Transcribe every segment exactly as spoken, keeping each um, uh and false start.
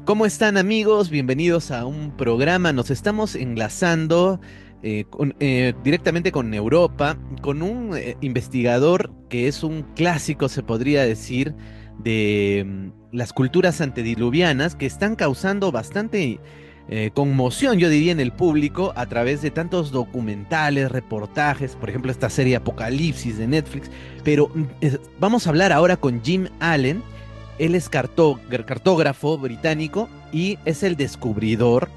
¿Cómo están amigos? Bienvenidos a un programa. Nos estamos enlazando eh, con- eh, directamente con Europa, con un eh, investigador que es un clásico, se podría decir, de mm, las culturas antediluvianas que están causando bastante eh, conmoción, yo diría, en el público a través de tantos documentales, reportajes, por ejemplo, esta serie Apocalipsis de Netflix. Pero mm, es- vamos a hablar ahora con Jim Allen. Él es cartó- cartógrafo británico y es el descubridor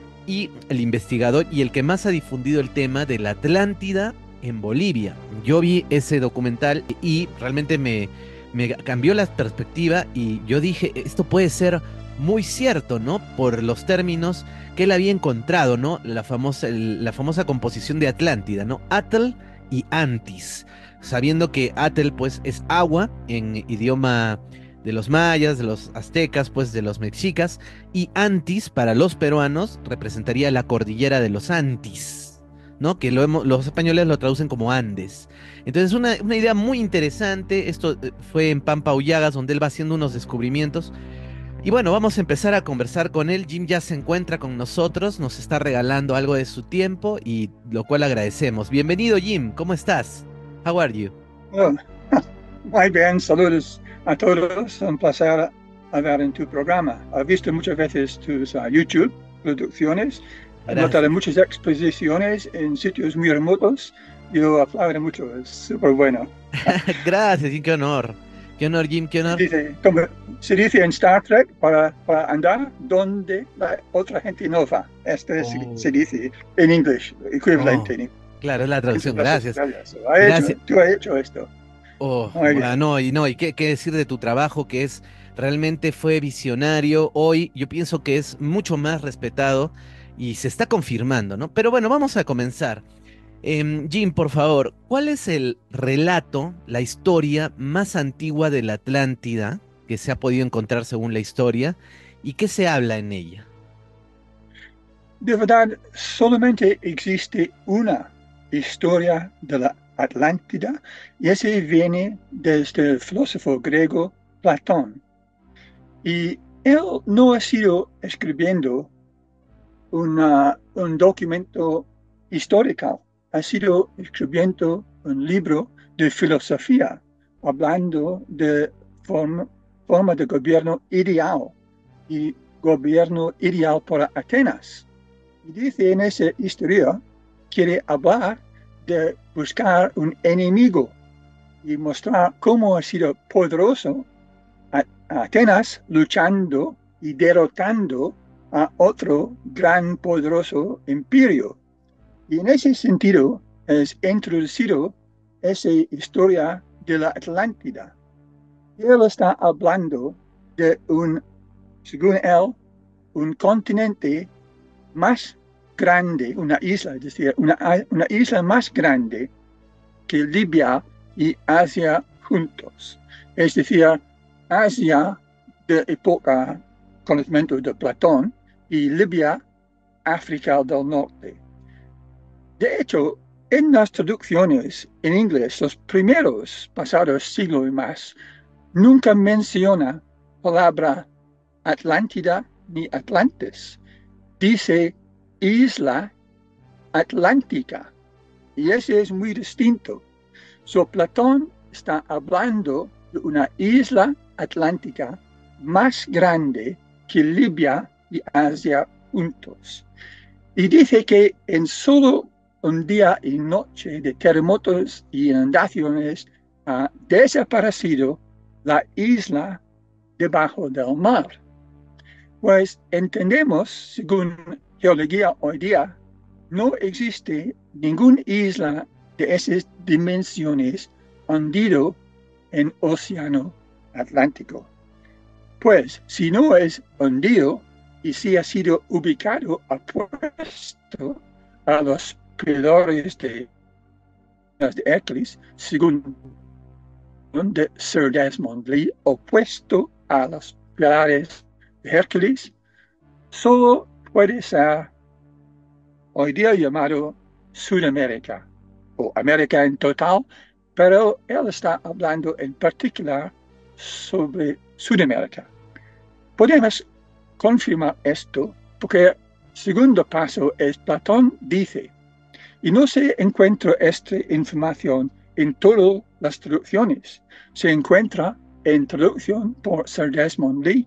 y el investigador y el que más ha difundido el tema de la Atlántida en Bolivia. Yo vi ese documental y realmente me, me cambió la perspectiva y yo dije, esto puede ser muy cierto, ¿no? Por los términos que él había encontrado, ¿no? La famosa, el- la famosa composición de Atlántida, ¿no? Atl y Antis, sabiendo que Atl pues es agua en idioma de los mayas, de los aztecas, pues de los mexicas, y Antis para los peruanos representaría la cordillera de los Antis, ¿no? Que lo hemos- los españoles lo traducen como Andes. Entonces, una, una idea muy interesante. Esto eh, fue en Pampa Ullagas, donde él va haciendo unos descubrimientos. Y bueno, vamos a empezar a conversar con él. Jim ya se encuentra con nosotros, nos está regalando algo de su tiempo y lo cual agradecemos. Bienvenido, Jim, ¿cómo estás? How are you? Oh, muy bien, saludos a todos. Un placer hablar en tu programa. He visto muchas veces tus ah, YouTube producciones. He notado Gracias. muchas exposiciones en sitios muy remotos. Yo aplaudo mucho, es súper bueno. Gracias, Jim, qué honor. Qué honor, Jim, qué Se honor. dice, como se dice en Star Trek, para, para andar donde la otra gente no va. Este se, se Oh, dice en inglés, equivalente oh, en claro, es la traducción, las gracias. estrellas. Ha hecho, Gracias. tú has hecho esto. Oh, Muy bueno, bien. no, y no, y qué, qué decir de tu trabajo, que es realmente fue visionario. Hoy yo pienso que es mucho más respetado y se está confirmando, ¿no? Pero bueno, vamos a comenzar. Em, Jim, por favor, ¿cuál es el relato, la historia más antigua de la Atlántida que se ha podido encontrar según la historia y qué se habla en ella? De verdad, solamente existe una historia de la Atlántida y ese viene desde el filósofo griego Platón. Y él no ha sido escribiendo una- un documento histórico, ha sido escribiendo un libro de filosofía, hablando de forma, forma de gobierno ideal y gobierno ideal para Atenas. Y dice en esa historia, quiere hablar de buscar un enemigo y mostrar cómo ha sido poderoso a- a Atenas luchando y derrotando a otro gran poderoso imperio. Y en ese sentido es introducido esa historia de la Atlántida. Y él está hablando de un, según él, un continente más grande, una isla, es decir, una, una isla más grande que Libia y Asia juntos. Es decir, Asia de época conocimiento de Platón y Libia, África del Norte. De hecho, en las traducciones en inglés, los primeros pasados siglos y más, nunca menciona palabra Atlántida ni Atlantis. Dice isla atlántica. Y ese es muy distinto. So, Platón está hablando de una isla atlántica más grande que Libia y Asia juntos. Y dice que en solo un día y noche de terremotos y inundaciones ha desaparecido la isla debajo del mar. Pues entendemos, según geología hoy día, no existe ninguna isla de esas dimensiones hundido en océano Atlántico. Pues si no es hundido y si ha sido ubicado opuesto a los pilares de, de Hércules, según de Sir Desmond Lee, opuesto a los pilares de Hércules, solo puede ser hoy día llamado Sudamérica o América en total, pero él está hablando en particular sobre Sudamérica. Podemos confirmar esto, porque el segundo paso es Platón dice, y no se encuentra esta información en todas las traducciones, se encuentra en traducción por Sir Desmond Lee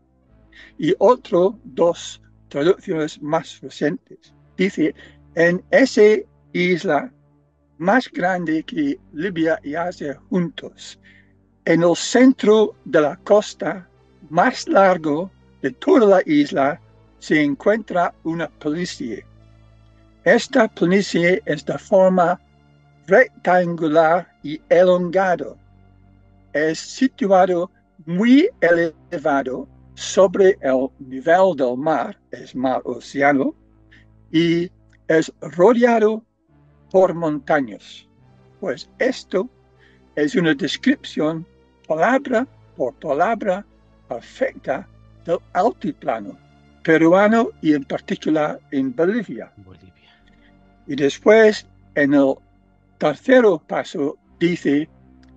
y otras dos traducciones más recientes. Dice, en esa isla más grande que Libia y Asia juntos, en el centro de la costa más largo de toda la isla, se encuentra una planicie. Esta planicie es de forma rectangular y elongado. Es situado muy elevado sobre el nivel del mar, es mar océano, y es rodeado por montañas. Pues esto es una descripción palabra por palabra perfecta del altiplano peruano y en particular en Bolivia. Bolivia. Y después, en el tercer paso, dice,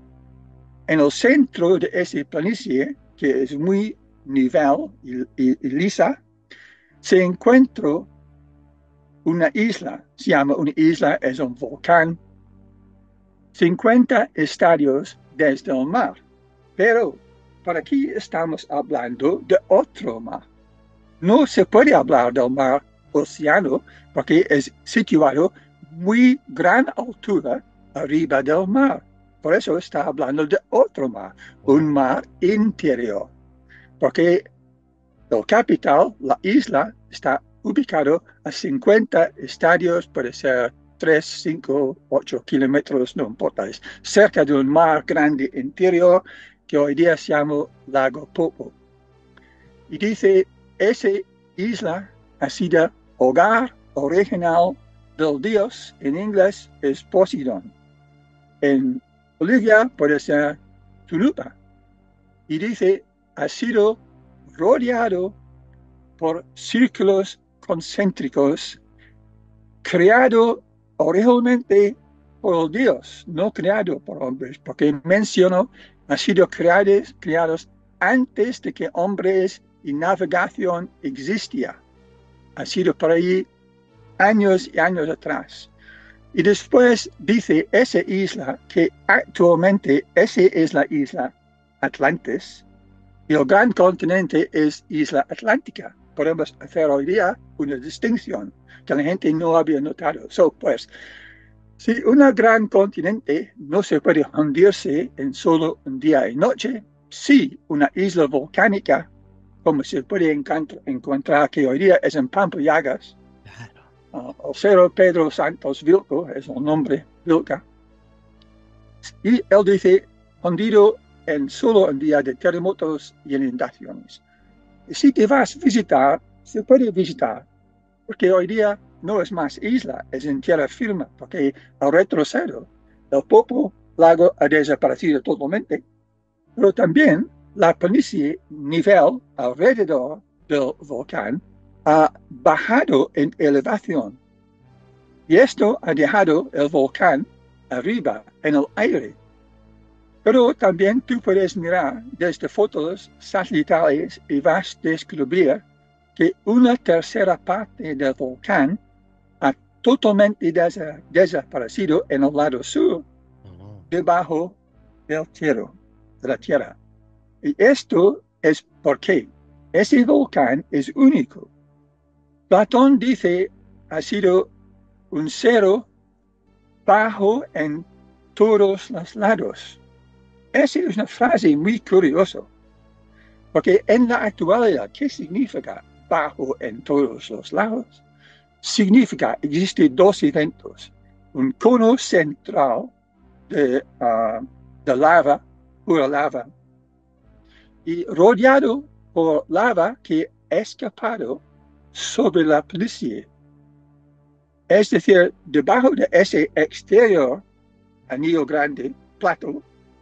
en el centro de esa planicie, que es muy nivel y, y, y lisa, se encuentra una isla, se llama una isla, es un volcán, cincuenta estadios desde el mar. Pero por aquí estamos hablando de otro mar. No se puede hablar del mar océano porque es situado muy gran altura arriba del mar. Por eso está hablando de otro mar, un mar interior. Porque el capital, la isla, está ubicado a cincuenta estadios, puede ser tres, cinco, ocho kilómetros, no importa, es cerca de un mar grande interior que hoy día se llama Lago Popo. Y dice, esa isla ha sido hogar original del dios, en inglés es Poseidón. En Bolivia puede ser Tunupa. Y dice, ha sido rodeado por círculos concéntricos, creado originalmente por el dios, no creado por hombres, porque menciono, ha sido creados, creados antes de que hombres y navegación existía. Ha sido por ahí años y años atrás. Y después dice esa isla, que actualmente esa es la isla Atlantis, y el gran continente es Isla Atlántica. Podemos hacer hoy día una distinción que la gente no había notado. So, pues, si un gran continente no se puede hundirse en solo un día y noche, si una isla volcánica, como se puede encontrar, encontrar que hoy día es en Pampayagas, claro. uh, el Cerro Pedro Santos Vilco es el nombre, Vilca, y él dice, hundido en solo un día de terremotos y inundaciones. Y si te vas a visitar, se puede visitar, porque hoy día no es más isla, es en tierra firme, porque al retroceso, el Popo lago ha desaparecido totalmente, pero también la planicie nivel alrededor del volcán ha bajado en elevación. Y esto ha dejado el volcán arriba, en el aire. Pero también tú puedes mirar desde fotos satelitales y vas a descubrir que una tercera parte del volcán ha totalmente des desaparecido en el lado sur, debajo del tierra, de la tierra. Y esto es porque ese volcán es único. Platón dice ha sido un cero bajo en todos los lados. Esa es una frase muy curiosa, porque en la actualidad, ¿qué significa bajo en todos los lados? Significa, existen dos eventos, un cono central de, uh, de lava, pura lava, y rodeado por lava que ha escapado sobre la planicie. Es decir, debajo de ese exterior anillo grande, plato,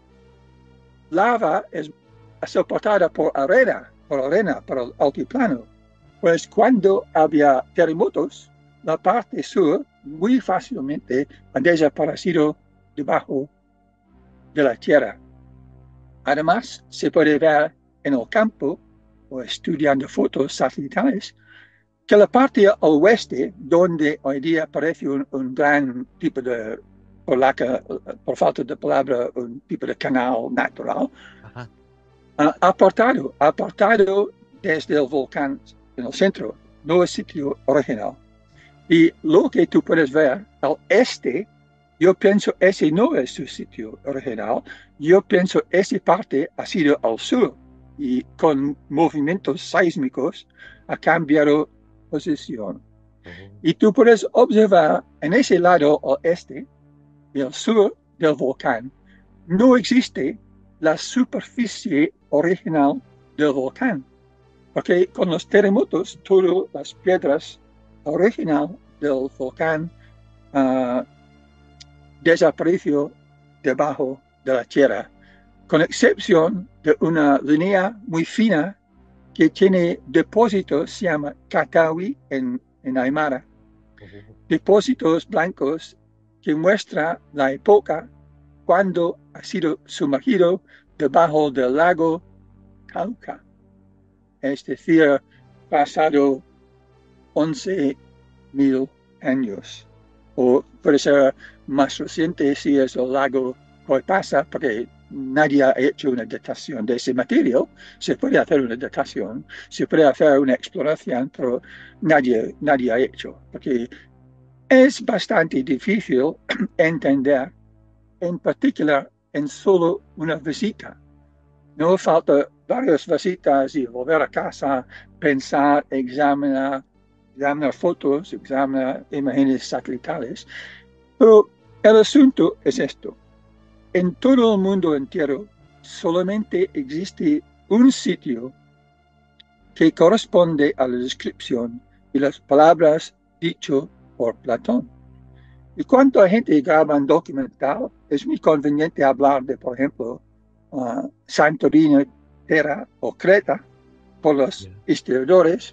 lava es soportada por arena, por arena, por el altiplano. Pues cuando había terremotos, la parte sur muy fácilmente ha desaparecido debajo de la tierra. Además, se puede ver en el campo o estudiando fotos satelitales, que la parte al oeste, donde hoy día parece un, un gran tipo de, por, la, por falta de palabra, un tipo de canal natural, Ajá. uh, apartado, apartado desde el volcán en el centro, no es sitio original. Y lo que tú puedes ver al este, yo pienso ese no es su sitio original, yo pienso esa parte ha sido al sur y con movimientos sísmicos ha cambiado posición. Oh. Y tú puedes observar en ese lado al este y al sur del volcán, no existe la superficie original del volcán, porque con los terremotos, todas las piedras originales del volcán uh, desapareció debajo de la tierra, con excepción de una línea muy fina que tiene depósitos, se llama Catawi en, en Aymara, depósitos blancos que muestra la época cuando ha sido sumergido debajo del lago Cauca, es decir, pasado once mil años. O puede ser más reciente si es el lago Coipasa, porque nadie ha hecho una datación de ese material. Se puede hacer una datación, se puede hacer una exploración, pero nadie, nadie ha hecho, porque es bastante difícil entender, en particular en solo una visita. No falta varias visitas y volver a casa, pensar, examinar, examinar fotos, examinar imágenes satelitales. Pero el asunto es esto. En todo el mundo entero solamente existe un sitio que corresponde a la descripción y las palabras dicho por Platón. Y cuando la gente graba un documental, es muy conveniente hablar de, por ejemplo, uh, Santorini, Tera o Creta, por los Yeah. historiadores,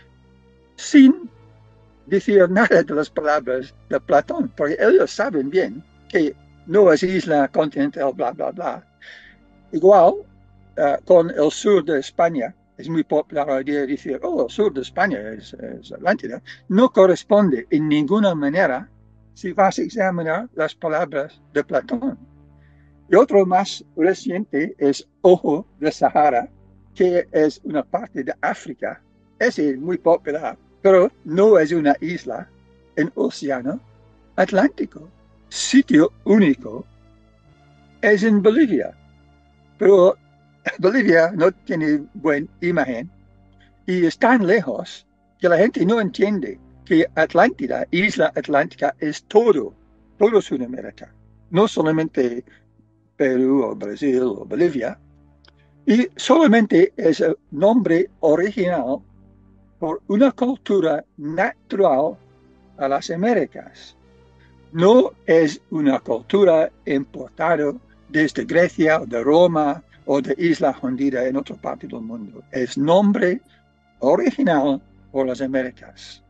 sin decir nada de las palabras de Platón, porque ellos saben bien que no es isla continental, bla, bla, bla. Igual, uh, con el sur de España, es muy popular hoy día decir, oh, el sur de España es, es Atlántida. No corresponde en ninguna manera si vas a examinar las palabras de Platón. Y otro más reciente es Ojo de Sahara, que es una parte de África. Ese es muy popular, pero no es una isla en Océano Atlántico. Sitio único es en Bolivia, pero Bolivia no tiene buena imagen y es tan lejos que la gente no entiende que Atlántida, Isla Atlántica, es todo, todo Sudamérica, no solamente Perú o Brasil o Bolivia, y solamente es el nombre original por una cultura natural a las Américas. No es una cultura importada desde Grecia o de Roma o de Isla Hundida en otra parte del mundo. Es nombre original por las Américas.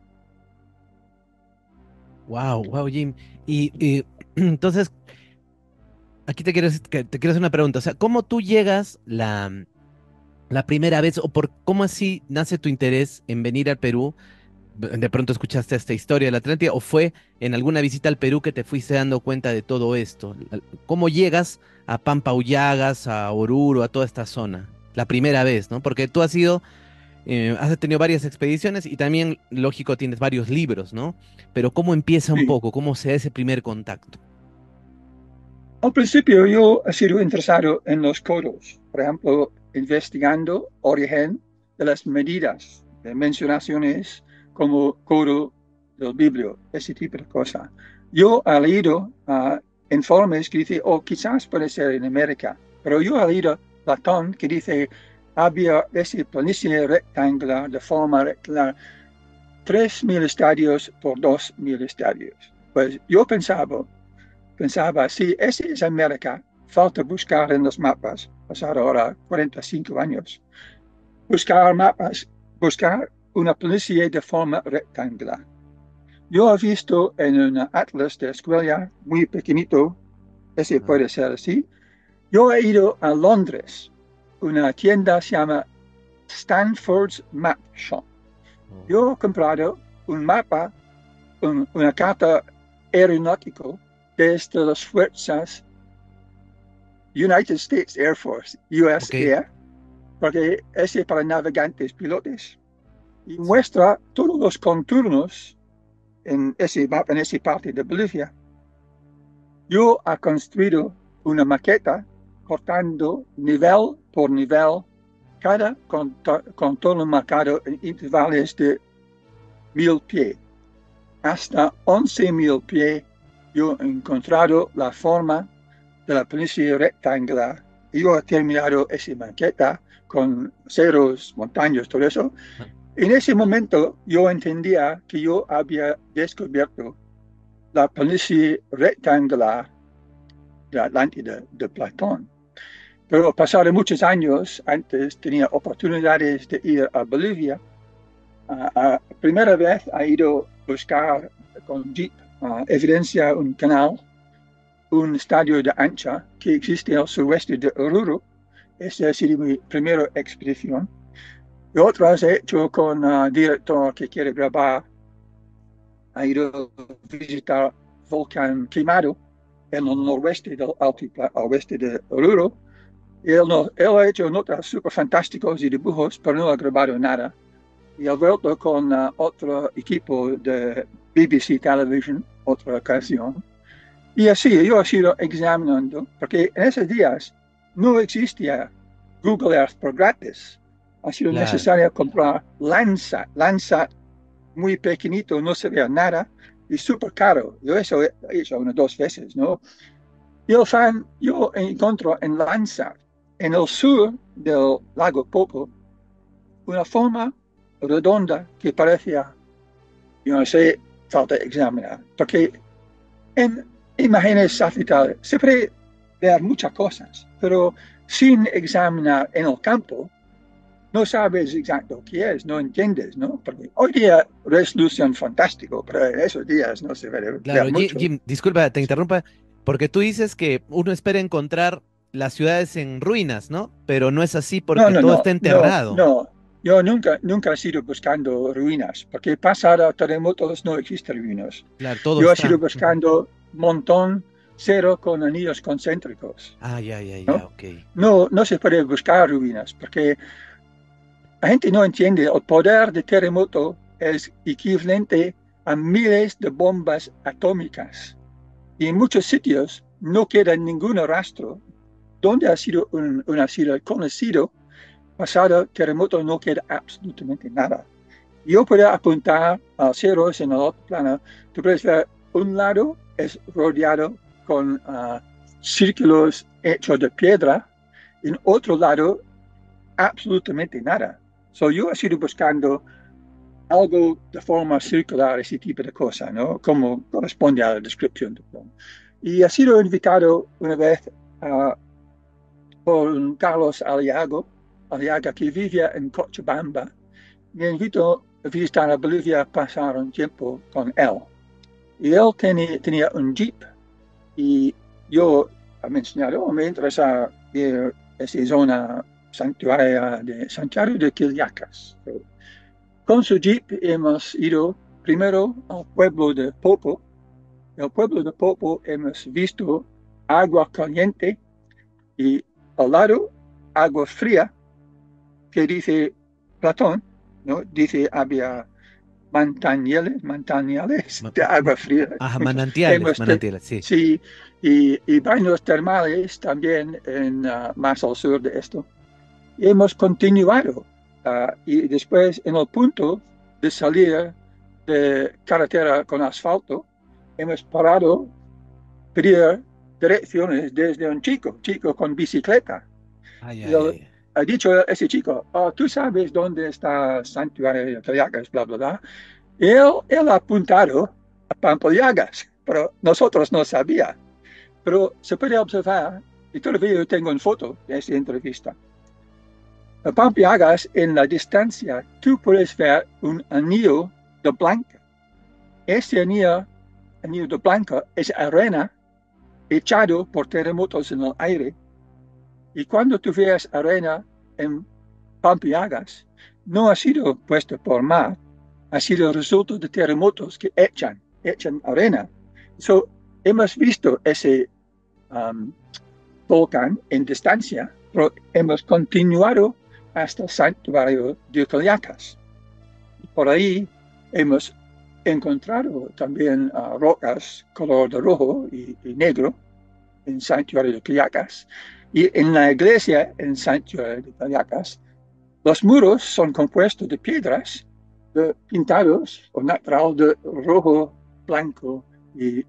Wow, wow, Jim. Y, y, entonces, aquí te quiero, te quiero hacer una pregunta. O sea, ¿cómo tú llegas la, la primera vez o por cómo así nace tu interés en venir al Perú? De pronto escuchaste esta historia de la Atlántida o fue en alguna visita al Perú que te fuiste dando cuenta de todo esto. ¿Cómo llegas a Pampaullagas, a Oruro, a toda esta zona? La primera vez, ¿no? Porque tú has ido, eh, has tenido varias expediciones y también, lógico, tienes varios libros, ¿no? Pero ¿cómo empieza un Sí. poco? ¿Cómo se da ese primer contacto? Al principio yo he sido interesado en los codos, por ejemplo, investigando origen de las medidas, de mencionaciones como codo del Biblio, ese tipo de cosas. Yo he leído uh, informes que dicen, oh, quizás puede ser en América, pero yo he leído Platón que dice, había esa planicie rectangular de forma rectangular, tres mil estadios por dos mil estadios. Pues yo pensaba, pensaba, si ese es América, falta buscar en los mapas, pasar ahora cuarenta y cinco años, buscar mapas, buscar una planicie de forma rectangular. Yo he visto en un atlas de escuela muy pequeñito, ese Ah, puede ser así. Yo he ido a Londres, una tienda se llama Stanford's Map Shop. Oh, Yo he comprado un mapa, un, una carta aeronáutico desde las fuerzas United States Air Force, U S ok, Air, porque ese es para navegantes pilotos. Y sí, muestra todos los contornos en ese mapa, en esa parte de Bolivia. Yo he construido una maqueta cortando nivel por nivel, cada contorno marcado en intervalos de mil pies. Hasta once mil pies yo he encontrado la forma de la planicie rectangular. Yo he terminado esa maqueta con ceros, montañas, todo eso. ah, En ese momento yo entendía que yo había descubierto la planicie rectangular de Atlántida de Platón. Pero pasaron muchos años, antes tenía oportunidades de ir a Bolivia. Uh, uh, primera vez he ido a buscar con Jeep uh, evidencia un canal, un estadio de ancha que existe al suroeste de Oruro. Esa ha sido mi primera expedición. Y otras he hecho con un uh, director que quiere grabar. He ido a visitar Volcán Quemado en el noroeste del altiplano, al oeste de Oruro. Y él, no, él ha hecho notas súper fantásticos y dibujos, pero no ha grabado nada. Y ha vuelto con uh, otro equipo de B B C Television, otra ocasión. Y así yo he sido examinando, porque en esos días no existía Google Earth por gratis. Ha sido claro. necesario comprar Landsat. Landsat muy pequeñito, no se veía nada y súper caro. Yo eso he hecho unas dos veces, ¿no? Y el fan, yo encuentro en Landsat, en el sur del lago Popo, una forma redonda que parecía, yo no sé, falta examinar, porque en imágenes satelitales se puede ver muchas cosas, pero sin examinar en el campo, no sabes exacto qué es, no entiendes, ¿no? Porque hoy día resolución fantástico, pero en esos días no se ve Claro, ver Ji- mucho. Jim, disculpa, te interrumpa, porque tú dices que uno espera encontrar las ciudades en ruinas, ¿no? Pero no es así No, porque no, todo no, está no, enterrado. no. Yo nunca, nunca he sido buscando ruinas, porque pasado terremotos no existen ruinas. Claro, todo Yo he sido está. Ujú. buscando montón cero con anillos concéntricos, Ah, ya, ya, ya, ¿no? ok. No, no se puede buscar ruinas, porque la gente no entiende, el poder de terremoto es equivalente a miles de bombas atómicas. Y en muchos sitios no queda ningún rastro donde ha sido un, un ha sido conocido pasado terremoto, no queda absolutamente nada. Yo puedo apuntar a ceros en el otro plano. Tú puedes ver un lado es rodeado con uh, círculos hechos de piedra, en otro lado absolutamente nada. So, yo he sido buscando algo de forma circular, ese tipo de cosa, ¿no? Como corresponde a la descripción. Y he sido invitado una vez uh, por Carlos Aliago, Aliaga, que vivía en Cochabamba. Me invitó a visitar a Bolivia, pasar un tiempo con él. Y él tenía, tenía un jeep y yo he mencionado, oh, me interesa ir a esa zona santuaria de Santiago de Quillacas. Con su jeep hemos ido primero al pueblo de Popo. En el pueblo de Popo hemos visto agua caliente y al lado agua fría que dice Platón, ¿no? Dice había mantañales, mantañales Ma- de ma- agua fría. Ajá, manantiales, Hemos te- manantiales, sí. sí, y, y baños termales también en, uh, más al sur de esto. Y hemos continuado. Uh, y después, en el punto de salir de carretera con asfalto, hemos parado pedir direcciones desde un chico, chico con bicicleta. Ay, Y ay, él ay. ha dicho a ese chico, oh, tú sabes dónde está el santuario de Cayacas, bla, bla, bla. Y él, él ha apuntado a Pampallagas, pero nosotros no sabía. Pero se puede observar, y todavía yo tengo una foto de esa entrevista. A Pampallagas, en la distancia, tú puedes ver un anillo de blanca. Ese anillo, anillo de blanca es arena echado por terremotos en el aire. Y cuando tú veas arena en Pampiagas no ha sido puesto por mar, ha sido resultado de terremotos que echan, echan arena. So, hemos visto ese um, volcán en distancia, pero hemos continuado hasta el santuario de Ucayacas. Por ahí hemos encontrado también uh, rocas color de rojo y, y negro en el santuario de Ucayacas. Y en la iglesia en el santuario de Ucayacas, los muros son compuestos de piedras de, pintados o natural de rojo, blanco y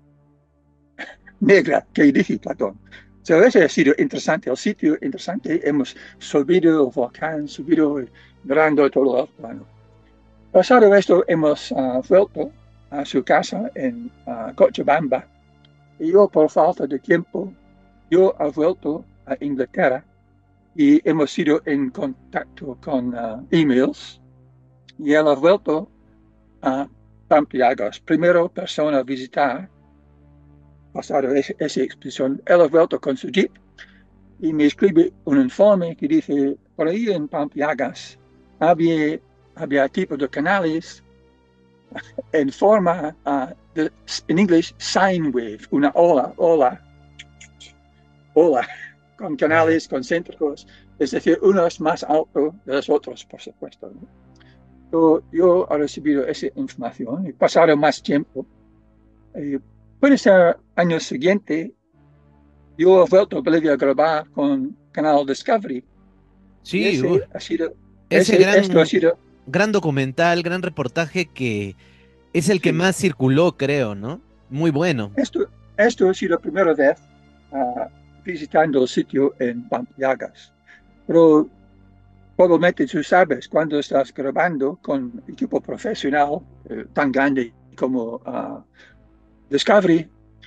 negra, que dije Platón. So, ese ha sido interesante, el sitio interesante. Hemos subido el volcán, subido mirando todo el plano. Pasado esto, hemos uh, vuelto a su casa en uh, Cochabamba. Y yo, por falta de tiempo, yo he vuelto a Inglaterra y hemos sido en contacto con uh, emails. Y él ha vuelto a Pampiagas. Primero persona a visitar, pasado esa, esa expedición, él ha vuelto con su jeep y me escribe un informe que dice, por ahí en Pampiagas había, había tipos de canales en forma uh, de, en inglés, sine wave, una ola, ola, ola, con canales concéntricos, es decir, unos más altos de los otros, por supuesto, ¿no? Yo, yo he recibido esa información y pasado más tiempo. Eh, puede ser año siguiente, yo he vuelto a Bolivia a grabar con Canal Discovery. Sí, ese uh, ha sido, ese ese, esto ha gran, sido, gran documental, gran reportaje que es el que sí, más circuló, creo, ¿no? Muy bueno. esto, esto ha sido la primera vez uh, visitando el sitio en Pampiagas. Pero probablemente tú sabes, cuando estás grabando con equipo profesional eh, tan grande como uh, Discovery,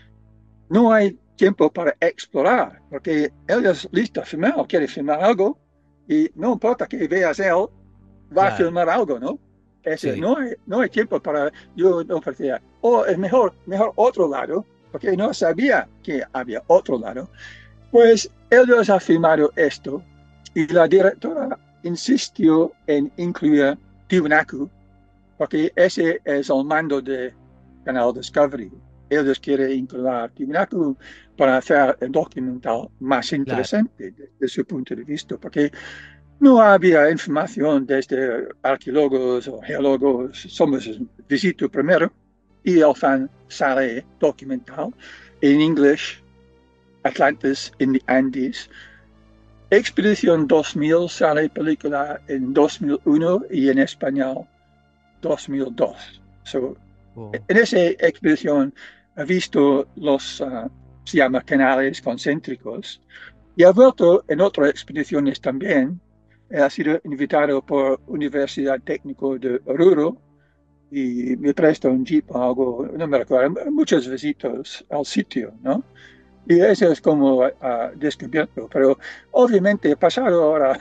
no hay tiempo para explorar, porque él es listo a filmar o quiere filmar algo, y no importa que veas él, va a Claro, filmar algo, ¿no? Es, sí. no, hay, no hay tiempo para, yo no parecía, o oh, es mejor, mejor otro lado, porque no sabía que había otro lado. Pues ellos han filmado esto, y la directora insistió en incluir Tiwanaku, porque ese es el mando de Canal Discovery. Ellos quieren incluir Tiwanaku para hacer el documental más Claro. interesante desde su punto de vista, porque no había información desde arqueólogos o geólogos. Somos visito primero y el fan sale documental en inglés, Atlantis in the Andes. Expedición dos mil sale película en dos mil uno y en español dos mil dos. So, Oh. en esa expedición he visto los, uh, se llama canales concéntricos, y he vuelto en otras expediciones también. He sido invitado por Universidad Técnico de Oruro y me presta un jeep o algo, no me recuerdo, muchas visitas al sitio, ¿no? Y eso es como uh, descubierto, pero obviamente he pasado ahora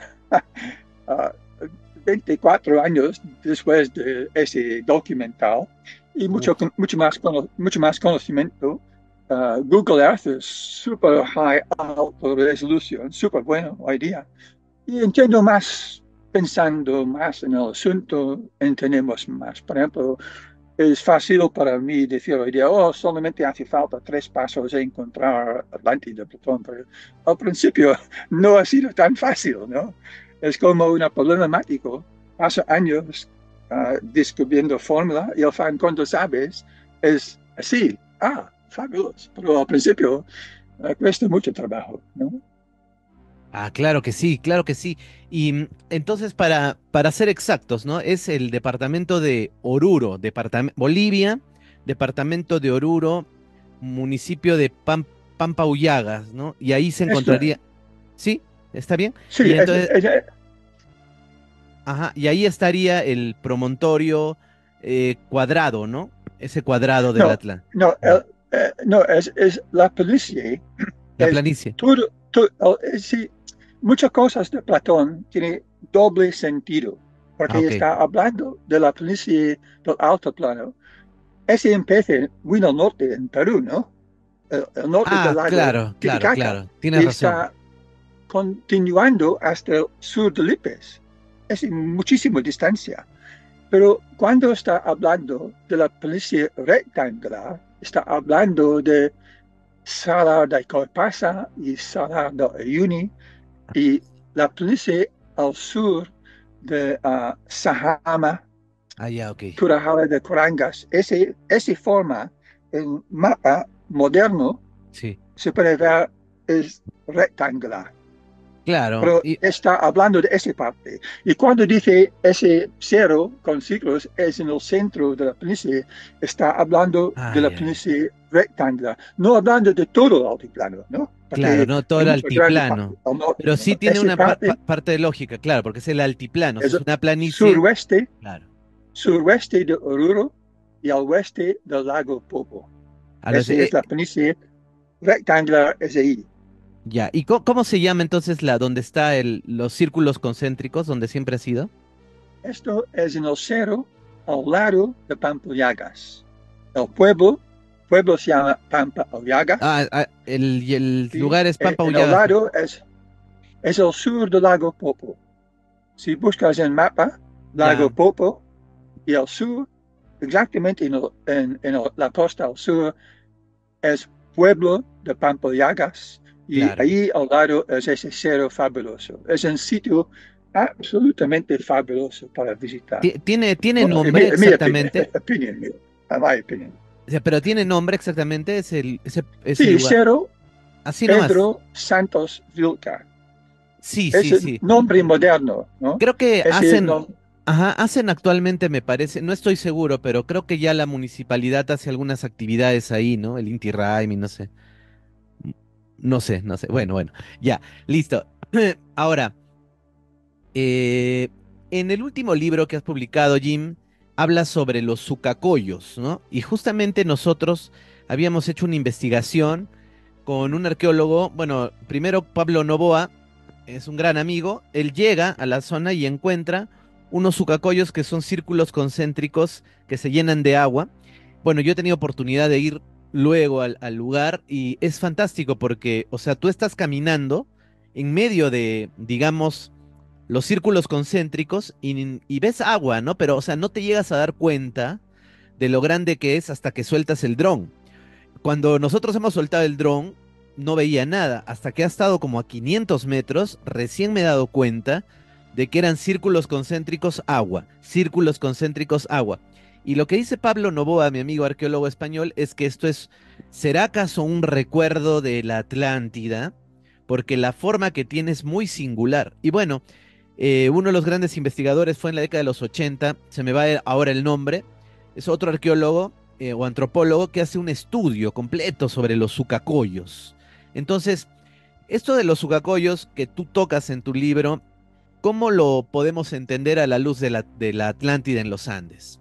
uh, veinticuatro años después de ese documental y mucho, mucho, más, mucho más conocimiento. Uh, Google Earth es super high, alta resolución, súper bueno hoy día. Y entiendo más, pensando más en el asunto, entendemos más. Por ejemplo, es fácil para mí decir hoy día, oh, solamente hace falta tres pasos a encontrar Atlántida, Plutón, pero al principio no ha sido tan fácil, ¿no? Es como una problemático. Pasa años uh, descubriendo fórmula y al fin cuando sabes es así. Ah, fabuloso. Pero al principio uh, cuesta mucho trabajo, ¿no? Ah, claro que sí, claro que sí. Y mm, entonces, para, para ser exactos, ¿no? Es el departamento de Oruro, departam- Bolivia, departamento de Oruro, municipio de Pam- Pampaullagas, ¿no? Y ahí se Esto es. encontraría, ¿sí? ¿Está bien? Sí, Y es, entonces, es, es, ajá, y ahí estaría el promontorio eh, cuadrado, ¿no? Ese cuadrado del no, Atlántico. no, Mm. el, eh, no es, es la policía. La Es planicie. todo, todo, el- sí, muchas cosas de Platón tienen doble sentido, Ah, porque ok. está hablando de la planicie del alto plano. Ese empieza muy al norte, en Perú, ¿no? El, el norte del Ah, lago claro, claro, Titicaca claro. Tienes y razón. está continuando hasta el sur de Lipes. es muchísima distancia. Pero cuando está hablando de la planicie rectangular, está hablando de Salar de Corpasa y Salar de Uyuni y la planicie al sur de uh, Sahama, Ah, ya, ok. Curajala de Corangas. Ese, ese forma, el mapa moderno, Sí, se puede ver, es rectangular. claro. Pero Y, está hablando de esa parte. Y cuando dice ese cero con ciclos es en el centro de la planicie, está hablando de la ay, ay. planicie rectangular, no hablando de todo el altiplano, ¿no? Claro, Porque no todo hay el muchas grandes partes altiplano. al norte, Pero sí ¿no? tiene Esa una pa- pa- parte parte de lógica, claro, porque es el altiplano. Si es es una planicie, suroeste, claro. suroeste de Oruro y al oeste del lago Popo. A los- Esa eh, es la planicie rectangular, es ahí. ya. ¿Y co- cómo, se llama entonces la donde está el, los círculos concéntricos, donde siempre ha sido? Esto es en el cerro al lado de Pampallagas. El pueblo, pueblo se llama Ah, Pampallagas ah, el, y el y lugar es eh, Pampa en el Ullagas. lado es, es el sur del lago Popo. Si buscas en el mapa, lago Ya, Popo y el sur, exactamente en, el- en- en el- la costa al sur, es pueblo de Pampallagas y claro. ahí al lado es ese cerro fabuloso. Es un sitio absolutamente fabuloso para visitar. Ti- Tiene, tiene Bueno, en mi, nombre en mi opinión, exactamente. opinion, mío, en mi opinión. O sea, pero tiene nombre exactamente ese, ese, ese Sí, lugar. Cerro Así nomás. Pedro Santos Vilca. Sí, Es sí, el sí. nombre moderno, ¿no? Creo que Ese es hacen, no, ajá, hacen actualmente, me parece, no estoy seguro, pero creo que ya la municipalidad hace algunas actividades ahí, ¿no? El Inti Raymi, no sé. No sé, no sé. Bueno, bueno, ya, listo. Ahora, eh, en el último libro que has publicado, Jim, habla sobre los sucacoyos, ¿no? Y justamente nosotros habíamos hecho una investigación con un arqueólogo, bueno, primero Pablo Novoa, es un gran amigo, él llega a la zona y encuentra unos sucacoyos que son círculos concéntricos que se llenan de agua. Bueno, yo he tenido oportunidad de ir luego al, al lugar y es fantástico porque, o sea, tú estás caminando en medio de, digamos, los círculos concéntricos y, y ves agua, ¿no? Pero, o sea, no te llegas a dar cuenta de lo grande que es hasta que sueltas el dron. Cuando nosotros hemos soltado el dron, no veía nada. Hasta que ha estado como a quinientos metros, recién me he dado cuenta de que eran círculos concéntricos agua, círculos concéntricos agua. Y lo que dice Pablo Novoa, mi amigo arqueólogo español, es que esto es, ¿será acaso un recuerdo de la Atlántida? Porque la forma que tiene es muy singular. Y bueno, eh, uno de los grandes investigadores fue en la década de los ochenta, se me va ahora el nombre, es otro arqueólogo eh, o antropólogo que hace un estudio completo sobre los sucacoyos. Entonces, esto de los sucacoyos que tú tocas en tu libro, ¿cómo lo podemos entender a la luz de la, de la Atlántida en los Andes?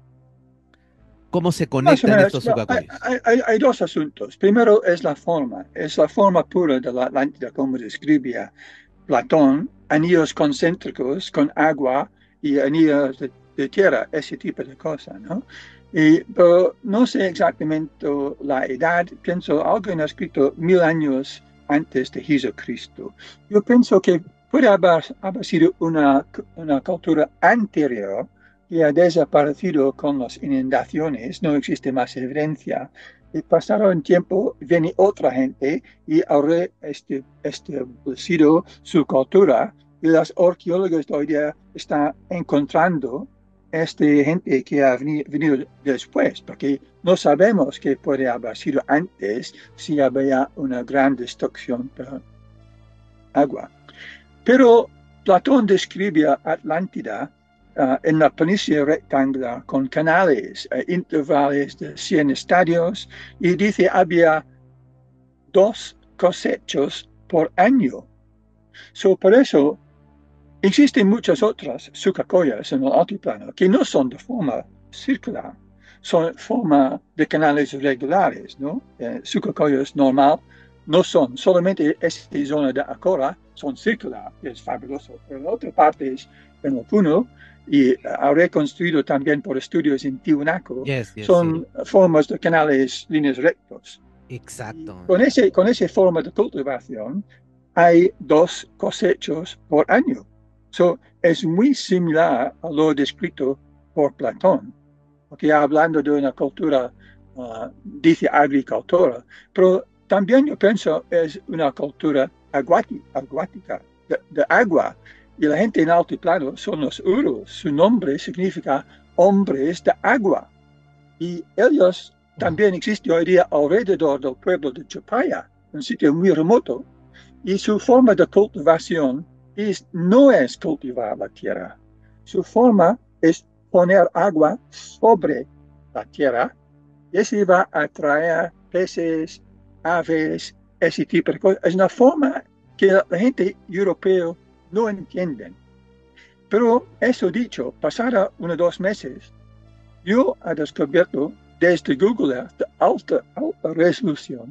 ¿Cómo se más o conectan menos, estos no, hay, sucacoyos? hay- hay- hay dos asuntos. Primero es la forma, es la forma pura de la Atlántida, como describía Platón, anillos concéntricos con agua y anillos de, de tierra, ese tipo de cosas, ¿no? Y, pero no sé exactamente la edad, pienso alguien ha escrito mil años antes de Jesucristo. Yo pienso que puede haber, haber sido una, una cultura anterior que ha desaparecido con las inundaciones, no existe más evidencia. Y pasado un tiempo, viene otra gente y ahora este, establecido su cultura y los arqueólogos de hoy día están encontrando esta gente que ha venido después, porque no sabemos qué puede haber sido antes si había una gran destrucción de agua. Pero Platón describe a Atlántida uh, en la planicie rectangular con canales, uh, intervalos de cien estadios, y dice había dos cosechos por año. So, por eso existen muchas otras sucacoyas en el altiplano que no son de forma circular, son forma de canales regulares, ¿no? Eh, sucacoyas normal no son, solamente esta zona de Acora son circular, es fabuloso, pero la otra parte es en el Puno y uh, habré construido también por estudios en Tiwanaku, Yes, yes, sí. son formas de canales líneas rectos. Y Exacto. con, ese, con esa forma de cultivación hay dos cosechos por año. So, es muy similar a lo descrito por Platón, porque hablando de una cultura, uh, dice agricultura, pero también yo pienso es una cultura aguati- acuática, de, de agua. Y la gente en altiplano son los Urus. Su nombre significa hombres de agua. Y ellos Wow. también existen hoy día alrededor del pueblo de Chapaya, un sitio muy remoto, y su forma de cultivación es, no es cultivar la tierra. Su forma es poner agua sobre la tierra y eso va a atraer peces, aves, ese tipo de cosas. Es una forma que la gente europea no entiende. Pero eso dicho, pasada unos dos meses, yo he descubierto desde Google Earth de alta, alta resolución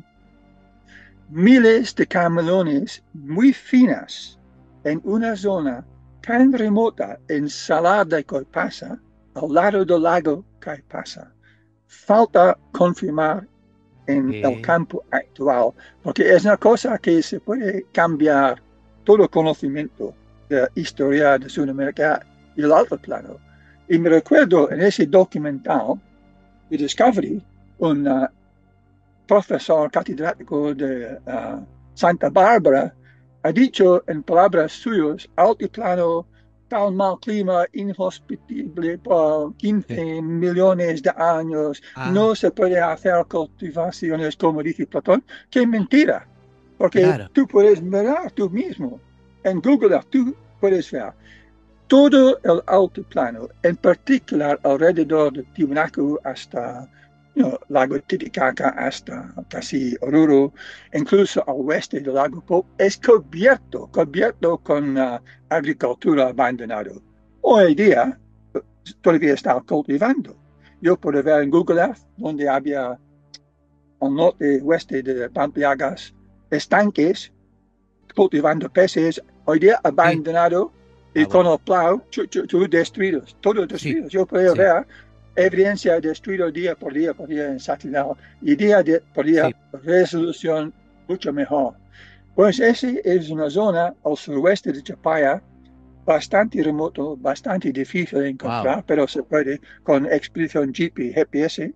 miles de cameleones muy finas en una zona tan remota en Salar de Coipasa, al lado del lago Coipasa. Falta confirmar en el Eh, campo actual, porque es una cosa que se puede cambiar todo el conocimiento de historia de Sudamérica y el alto plano. Y me recuerdo en ese documental de Discovery, un uh, profesor catedrático de uh, Santa Bárbara ha dicho en palabras suyas, altiplano, tal mal clima, inhospitable por sí. quince millones de años, Ah, no se puede hacer cultivaciones como dice Platón, que mentira, porque claro. tú puedes mirar tú mismo en Google, tú puedes ver todo el altiplano, en particular alrededor de Tiwanaku hasta you know, lago Titicaca, hasta casi Oruro, incluso al oeste del lago Pope, es cubierto, cubierto con uh, agricultura abandonada. Hoy día todavía está cultivando. Yo puedo ver en Google Earth donde había al norte oeste de Pampliagas estanques cultivando peces, hoy día Sí. abandonado y Ah, con bueno. el plow, chu, chu, chu, destruidos, todos Sí, destruidos. Yo puedo sí, ver evidencia destruido día por día por día en satélite y día de, por día sí. resolución mucho mejor. Pues ese es una zona al suroeste de Chapaya bastante remoto, bastante difícil de Wow. encontrar, pero se puede con expedición Jeep y G P S.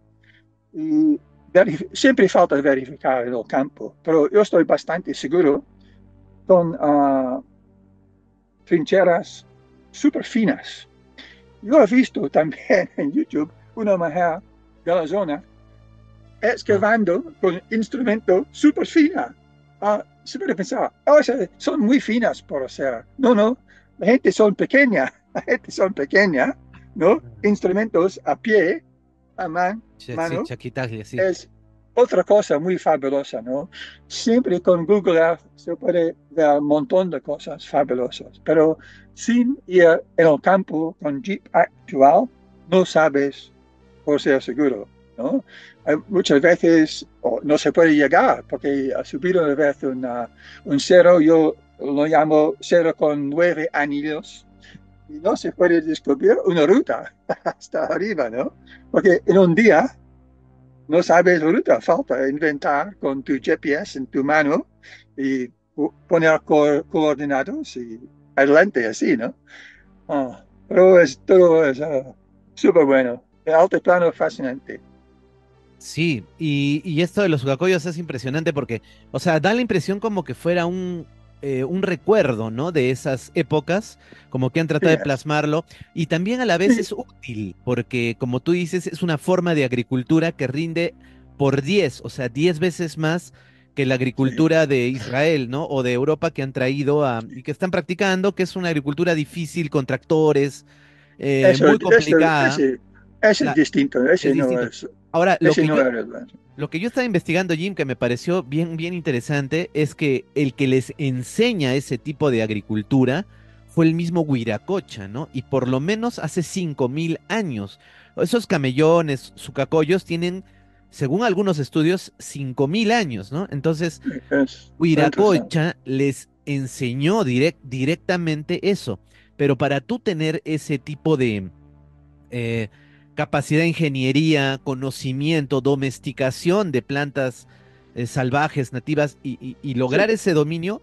Y siempre falta verificar en el campo, pero yo estoy bastante seguro con uh, trincheras súper finas. Yo he visto también en YouTube una mujer de la zona Ah, excavando con instrumento súper fina. Uh, se puede pensar, oh, son muy finas por hacer. No, no, la gente son pequeña, la gente son pequeña, ¿no? Instrumentos a pie, a man, sí, sí, mano, Chaquitagle, sí. es otra cosa muy fabulosa, ¿no? Siempre con Google Earth se puede ver un montón de cosas fabulosas, pero sin ir en el campo con Jeep actual, no sabes por ser seguro, ¿no? Hay muchas veces oh, no se puede llegar, porque ha subido una vez una, un cero, yo lo llamo cero con nueve anillos, y no se puede descubrir una ruta hasta arriba, ¿no? Porque en un día no sabes la ruta, falta inventar con tu G P S en tu mano y poner co coordenados y adelante así, ¿no? Ah, pero es, todo es uh, súper bueno. El altiplano fascinante. Sí, y, y esto de los ucacoyos es impresionante porque, o sea, da la impresión como que fuera un, eh, un recuerdo, ¿no? De esas épocas, como que han Sí, tratado de es. plasmarlo, y también a la vez Sí, es útil, porque como tú dices, es una forma de agricultura que rinde por diez, o sea, diez veces más que la sí, agricultura de Israel, ¿no? O de Europa que han traído a, y sí. que están practicando, que es una agricultura difícil, con tractores, eh, Eso, muy eso, complicada. ese, ese es Cla- distinto, es ese no distinto. es, Ahora, lo ese que no yo, es relevante. lo que yo estaba investigando, Jim, que me pareció bien, bien interesante, es que el que les enseña ese tipo de agricultura fue el mismo Huiracocha, ¿no? Y por lo menos hace cinco mil años. Esos camellones, sucacoyos, tienen, según algunos estudios, cinco mil años, ¿no? Entonces, Es muy interesante. Huiracocha les enseñó direct- directamente eso. Pero para tú tener ese tipo de eh, capacidad de ingeniería, conocimiento, domesticación de plantas eh, salvajes, nativas, y, y- y Sí, lograr ese dominio,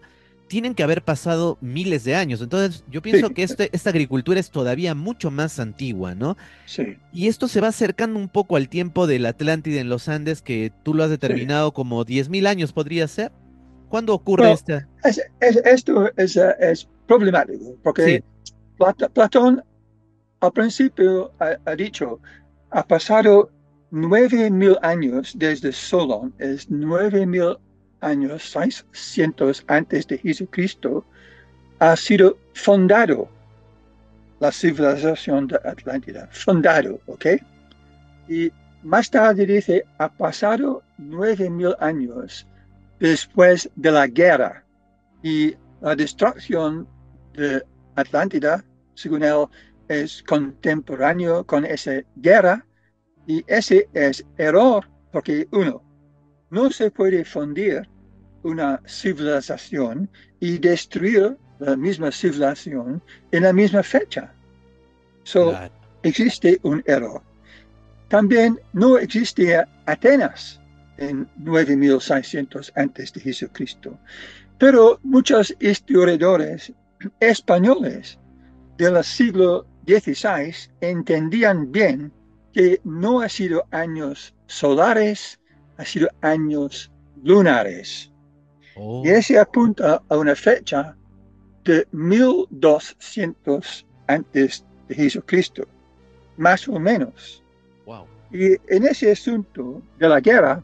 tienen que haber pasado miles de años. Entonces, yo pienso Sí, que este, esta agricultura es todavía mucho más antigua, ¿no? sí, Y esto se va acercando un poco al tiempo de la Atlántida en los Andes, que tú lo has sí. determinado como diez mil años, ¿podría ser? ¿Cuándo ocurre Bueno, esta? es- es- esto es, eh, es problemático, Sí, porque Plat- Platón al principio ha, ha dicho, ha pasado nueve mil años desde Solón, es nueve mil años, seiscientos antes de Jesucristo, ha sido fundado la civilización de Atlántida, fundado, ¿ok? Y más tarde dice, ha pasado nueve mil años después de la guerra y la destrucción de Atlántida, según él, es contemporáneo con esa guerra y ese es error porque uno, no se puede fundir una civilización y destruir la misma civilización en la misma fecha. So, claro. existe un error. También no existía Atenas en nueve mil seiscientos antes de Jesucristo. Pero muchos historiadores españoles del siglo dieciséis entendían bien que no ha sido años solares, ha sido años lunares. Y Oh, ese apunta a una fecha de mil doscientos antes de Jesucristo, más o menos. wow. Y en ese asunto de la guerra,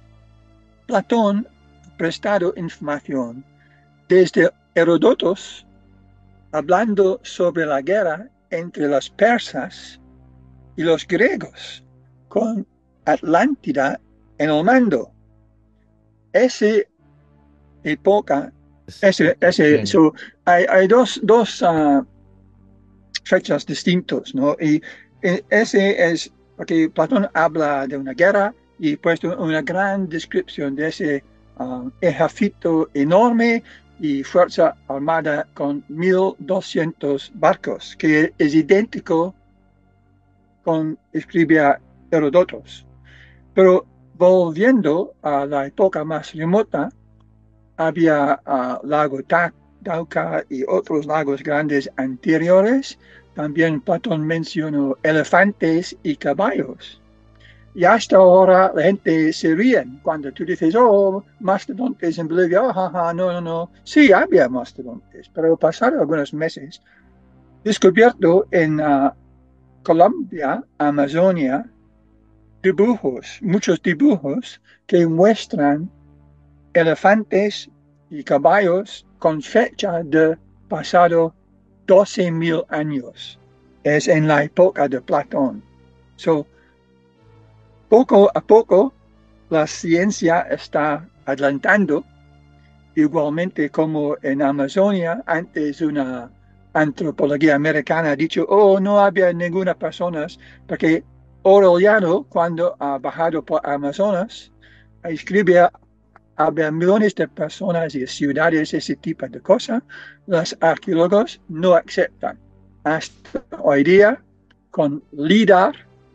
Platón ha prestado información desde Heródotos hablando sobre la guerra entre los persas y los griegos, con Atlántida en el mando. Esa época, Es ese, súper ese, bien. so, hay, hay dos, dos uh, fechas distintas, ¿no? Y, y ese es porque Platón habla de una guerra y puesto una gran descripción de ese uh, ejército enorme y fuerza armada con mil doscientos barcos, que es idéntico con escribía Heródotos. Pero volviendo a la época más remota, había uh, lago Tauca y otros lagos grandes anteriores. También Platón mencionó elefantes y caballos. Y hasta ahora la gente se ríe cuando tú dices, oh, mastodontes en Bolivia, oh, jaja, no, no, no. Sí, había mastodontes, pero pasaron algunos meses. Descubierto en uh, Colombia, Amazonia, dibujos, muchos dibujos que muestran elefantes y caballos con fecha de pasado doce mil años. Es en la época de Platón. So, poco a poco la ciencia está adelantando, igualmente como en Amazonia, antes una antropología americana ha dicho, oh, no había ninguna persona, porque Orellano, cuando ha bajado por Amazonas, escribe había millones de personas y ciudades, ese tipo de cosas, los arqueólogos no aceptan. Hasta hoy día, con LIDAR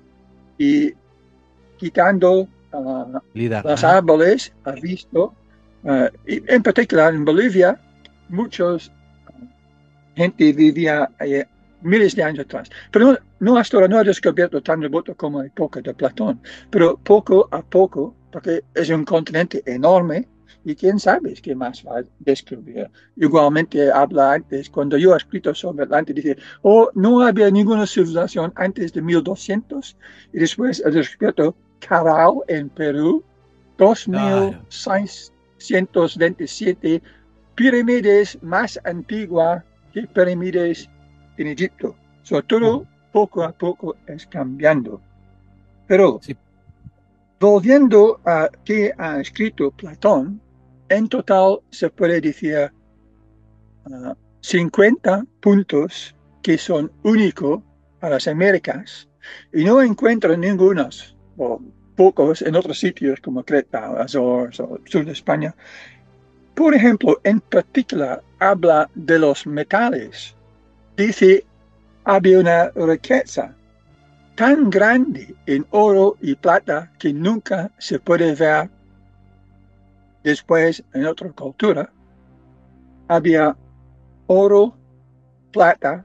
y quitando uh, Líder. los Ah, árboles, ha visto, uh, y en particular en Bolivia, muchos gente vivía eh, miles de años atrás. Pero no, no, hasta ahora no ha descubierto tan remoto como la época de Platón, pero poco a poco, porque es un continente enorme, y quién sabe qué más va a descubrir. Igualmente habla antes, cuando yo he escrito sobre Atlante, dice, oh, no había ninguna civilización antes de mil doscientos, y después he descubierto Caral en Perú, claro. dos mil seiscientos veintisiete pirámides más antiguas que pirámides en Egipto. Sobre Uh, todo, poco a poco es cambiando. Pero sí. volviendo a qué ha escrito Platón, en total se puede decir uh, cincuenta puntos que son únicos a las Américas y no encuentro ningunos o pocos en otros sitios como Creta, Azores o sur de España. Por ejemplo, en particular habla de los metales. Dice, había una riqueza tan grande en oro y plata que nunca se puede ver después en otra cultura. había oro, plata,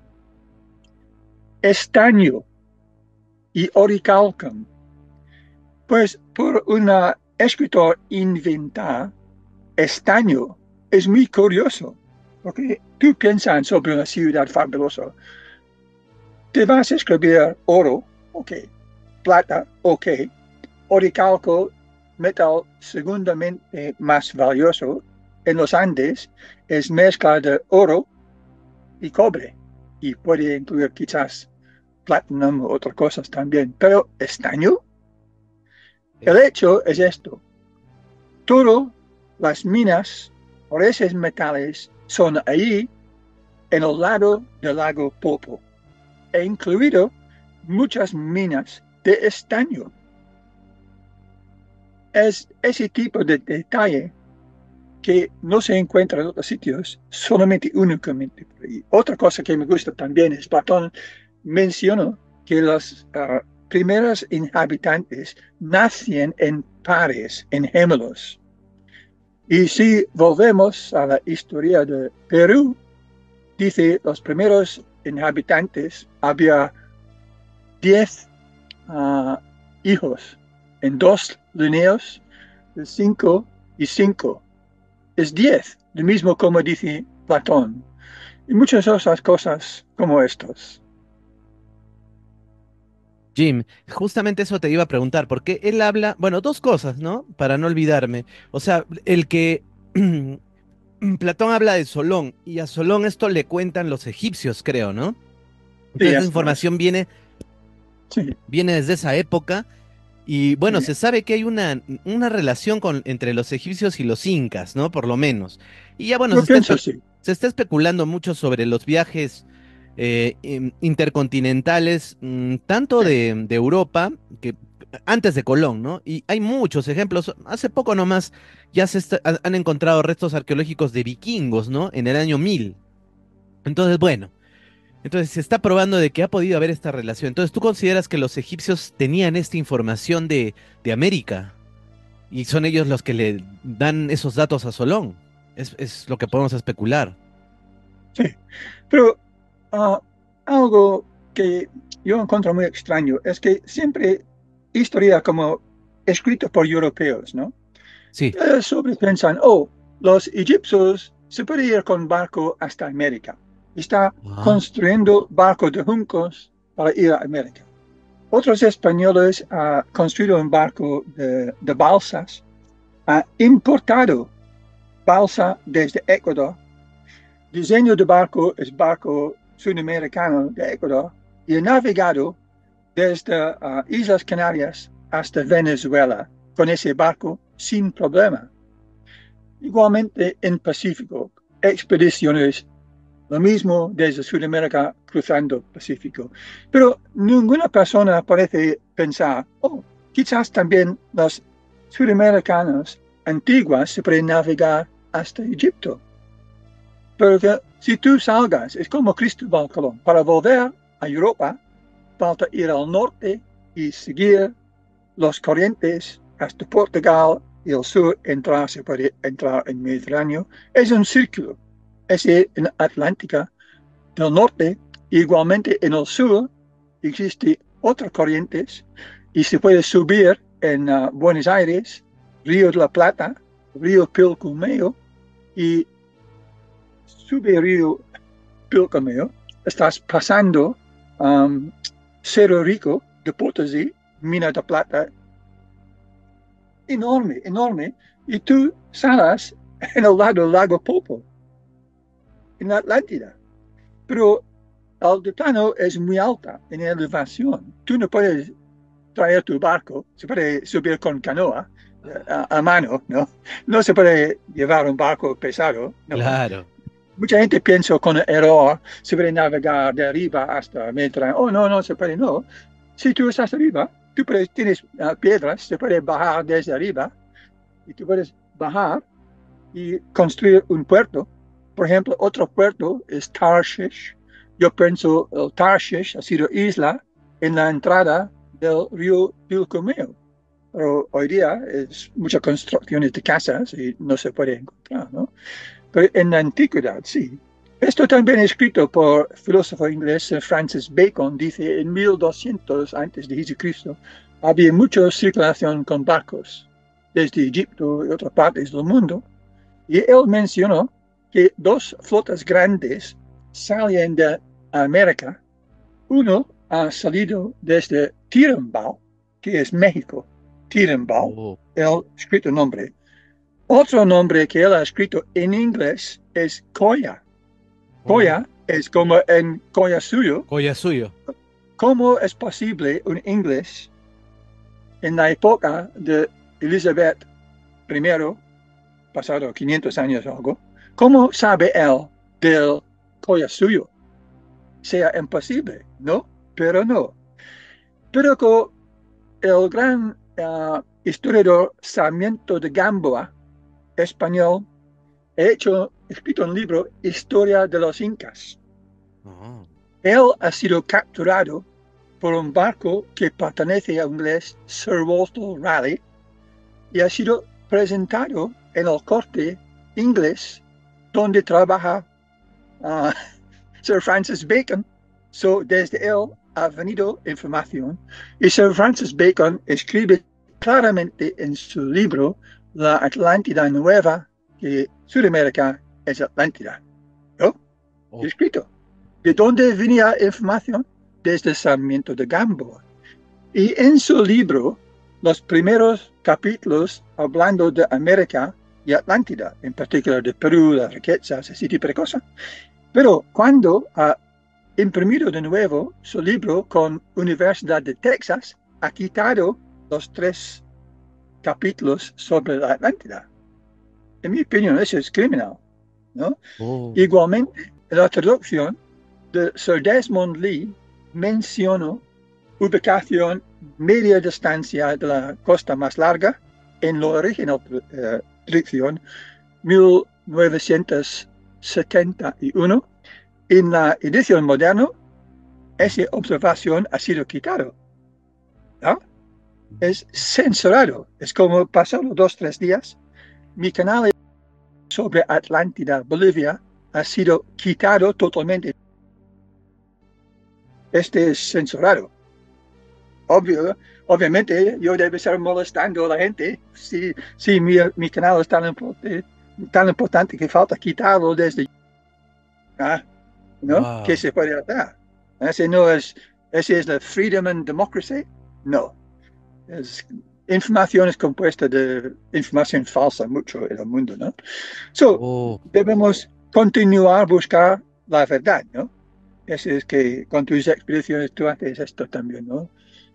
estaño y oricalcum. Pues por un escritor inventar estaño es muy curioso, porque tú piensas sobre una ciudad fabulosa. Te vas a escribir oro, ok, plata, ok, oricalco, metal segundamente más valioso en los Andes, es mezcla de oro y cobre, y puede incluir quizás platinum u otras cosas también, pero estaño. El Es, hecho es esto: todas las minas por esos metales son ahí en el lado del lago Popo, e incluido muchas minas de estaño. Es ese tipo de detalle que no se encuentra en otros sitios, solamente únicamente por ahí. Otra cosa que me gusta también es Platón mencionó que los uh, primeros inhabitantes nacen en pares, en gemelos. Y si volvemos a la historia de Perú, dice los primeros inhabitantes había diez uh, hijos en dos líneas de cinco y cinco. Es diez, lo mismo como dice Platón. Y muchas otras cosas como estos. Jim, justamente eso te iba a preguntar, porque él habla, bueno, dos cosas, ¿no? Para no olvidarme. O sea, el que Platón habla de Solón, y a Solón esto le cuentan los egipcios, creo, ¿no? Sí, Entonces esa esto es. información viene, Sí, viene desde esa época. Y bueno, sí. se sabe que hay una, una relación con, entre los egipcios y los incas, ¿no? Por lo menos. Y ya bueno, Yo se está, pienso espe- sí. se está especulando mucho sobre los viajes eh, in- intercontinentales, mm, tanto Sí, de, de Europa, que antes de Colón, ¿no? Y hay muchos ejemplos. Hace poco nomás ya se está- han han encontrado restos arqueológicos de vikingos, ¿no? En el año mil. Entonces, bueno. Entonces se está probando de que ha podido haber esta relación. Entonces, ¿tú consideras que los egipcios tenían esta información de, de América? Y son ellos los que le dan esos datos a Solón. Es, es lo que podemos especular. sí. Pero uh, algo que yo encuentro muy extraño es que siempre historia como escrita por europeos, ¿no? Sí. Eh, sobre piensan, oh, los egipcios se pueden ir con barco hasta América. Está Ah, construyendo barcos de juncos para ir a América. Otros españoles han construido un barco de, de balsas, han importado balsa desde Ecuador. Diseño de barco es barco sudamericano de Ecuador y ha navegado desde uh, Islas Canarias hasta Venezuela con ese barco sin problema. Igualmente en Pacífico, expediciones, lo mismo desde Sudamérica cruzando Pacífico. Pero ninguna persona parece pensar, oh, quizás también los sudamericanos antiguos se pueden navegar hasta Egipto. Porque si tú salgas, es como Cristóbal Colón, para volver a Europa, falta ir al norte y seguir los corrientes hasta Portugal y el sur, entrar, se puede entrar en Mediterráneo. Es un círculo. Es en Atlántica del norte, igualmente en el sur, existe otras corrientes y se puede subir en uh, Buenos Aires, Río de la Plata, Río Pilcomayo, y sube el río Pilcomayo, estás pasando um, Cerro Rico de Potosí, mina de plata, enorme, enorme, y tú sales en el lado del lago Popo, en la Atlántida. Pero el altitude es muy alta en elevación. Tú no puedes traer tu barco, se puede subir con canoa a, a mano, ¿no? No se puede llevar un barco pesado, ¿no? claro. Mucha gente piensa con error, se puede navegar de arriba hasta Mediterráneo. Oh, no, no se puede, no. Si tú estás arriba, tú puedes, tienes uh, piedras, se puede bajar desde arriba y tú puedes bajar y construir un puerto. Por ejemplo, otro puerto es Tarshish. Yo pienso el Tarshish ha sido isla en la entrada del río Pilcomayo. Pero hoy día es muchas construcciones de casas y no se puede encontrar, ¿no? pero en la antigüedad, sí. Esto también escrito por el filósofo inglés Francis Bacon, dice en mil doscientos antes de Jesucristo, había mucha circulación con barcos desde Egipto y otras partes del mundo, y él mencionó que dos flotas grandes salían de América. Uno ha salido desde Tirimbao, que es México, Tirimbao, Oh, el escrito nombre. Otro nombre que él ha escrito en inglés es Coya. oh, Coya es como en Coya suyo. Coya suyo. ¿Cómo es posible un inglés en la época de Elizabeth primero, pasado quinientos años o algo, cómo sabe él del Coya suyo? Sea imposible, ¿no? Pero no. Pero con el gran uh, historiador Sarmiento de Gamboa, español, ha hecho, escrito un libro, Historia de los Incas. Oh. Él ha sido capturado por un barco que pertenece a un inglés, Sir Walter Raleigh, y ha sido presentado en el corte inglés donde trabaja uh, Sir Francis Bacon. So, desde él ha venido información y Sir Francis Bacon escribe claramente en su libro La Atlántida Nueva que Sudamérica es Atlántida, ¿no? Oh. Escrito. ¿De dónde venía información? Desde Sarmiento de Gamboa. Y en su libro, los primeros capítulos hablando de América y Atlántida, en particular de Perú, las riquezas, ese tipo de cosas. Pero cuando ha imprimido de nuevo su libro con Universidad de Texas, ha quitado los tres capítulos sobre la Atlántida. En mi opinión, eso es criminal, ¿no? Oh. Igualmente, la traducción de Sir Desmond Lee mencionó ubicación media distancia de la costa más larga en la original uh, traducción mil novecientos setenta y uno. En la edición moderna, esa observación ha sido quitada, ¿no? Es censurado. Es como pasaron dos o tres días, mi canal sobre Atlántida, Bolivia, ha sido quitado totalmente. Este es censurado. Obvio, obviamente, yo debo estar molestando a la gente si, si mi, mi canal es tan importante, tan importante que falta quitarlo desde... ¿Ah? ¿No? Wow. ¿Qué se puede hacer? Ese no es, ese es la freedom and democracy. No. Es, información es compuesta de información falsa mucho en el mundo, ¿no? So, Oh. debemos continuar a buscar la verdad, ¿no? Eso es que con tus expediciones tú haces esto también, ¿no?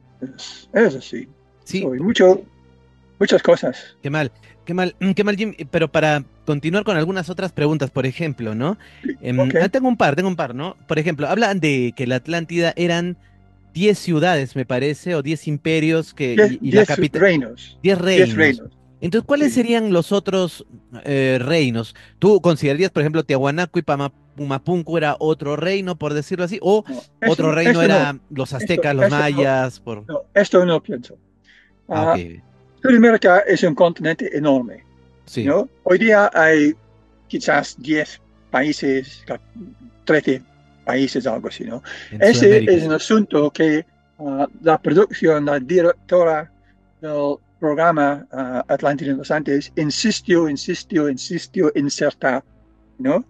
Es, es así. Sí, So, mucho, muchas cosas. qué mal, qué mal, mm, qué mal, Jim. Pero para continuar con algunas otras preguntas, por ejemplo, ¿no? Em, Ok. ah, tengo un par, tengo un par, ¿no? Por ejemplo, hablan de que la Atlántida eran diez ciudades, me parece, o diez imperios que, Diez, y, y la diez capital, reinos. diez Diez reinos. reinos. Entonces, ¿cuáles Sí. serían los otros eh, reinos? ¿Tú considerarías, por ejemplo, Tiahuanaco y Pama- Pumapunku era otro reino, por decirlo así? ¿O No, otro esto, reino esto no. era los Esto, aztecas, los esto no. mayas? Por... No, esto no pienso. Ah, ok, Uh, Sudamérica es un continente enorme, sí, ¿no? Hoy día hay quizás diez países, trece países, algo así, ¿no? en Ese Sudamérica. es un asunto que uh, la producción, la directora del programa uh, Atlántida en los Andes insistió, insistió, insistió en insertar, ¿no?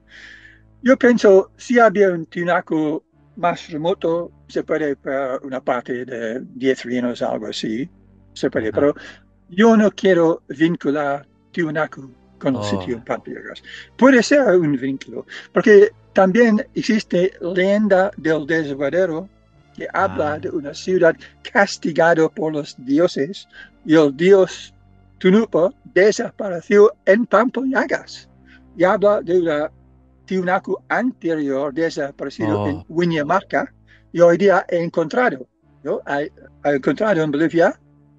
Yo pienso, si había un tinaco más remoto, se puede para una parte de diez reinos, algo así, se puede, Ajá. pero yo no quiero vincular Tiwanaku con el Oh, sitio en Pampillas. Puede ser un vínculo, porque también existe leyenda del desvadero que habla ah, de una ciudad castigada por los dioses y el dios Tunupa desapareció en Pampayagas. Y habla de una Tiwanaku anterior desaparecido en oh, Winyamarca y hoy día he encontrado, ¿no? He, he encontrado en Bolivia,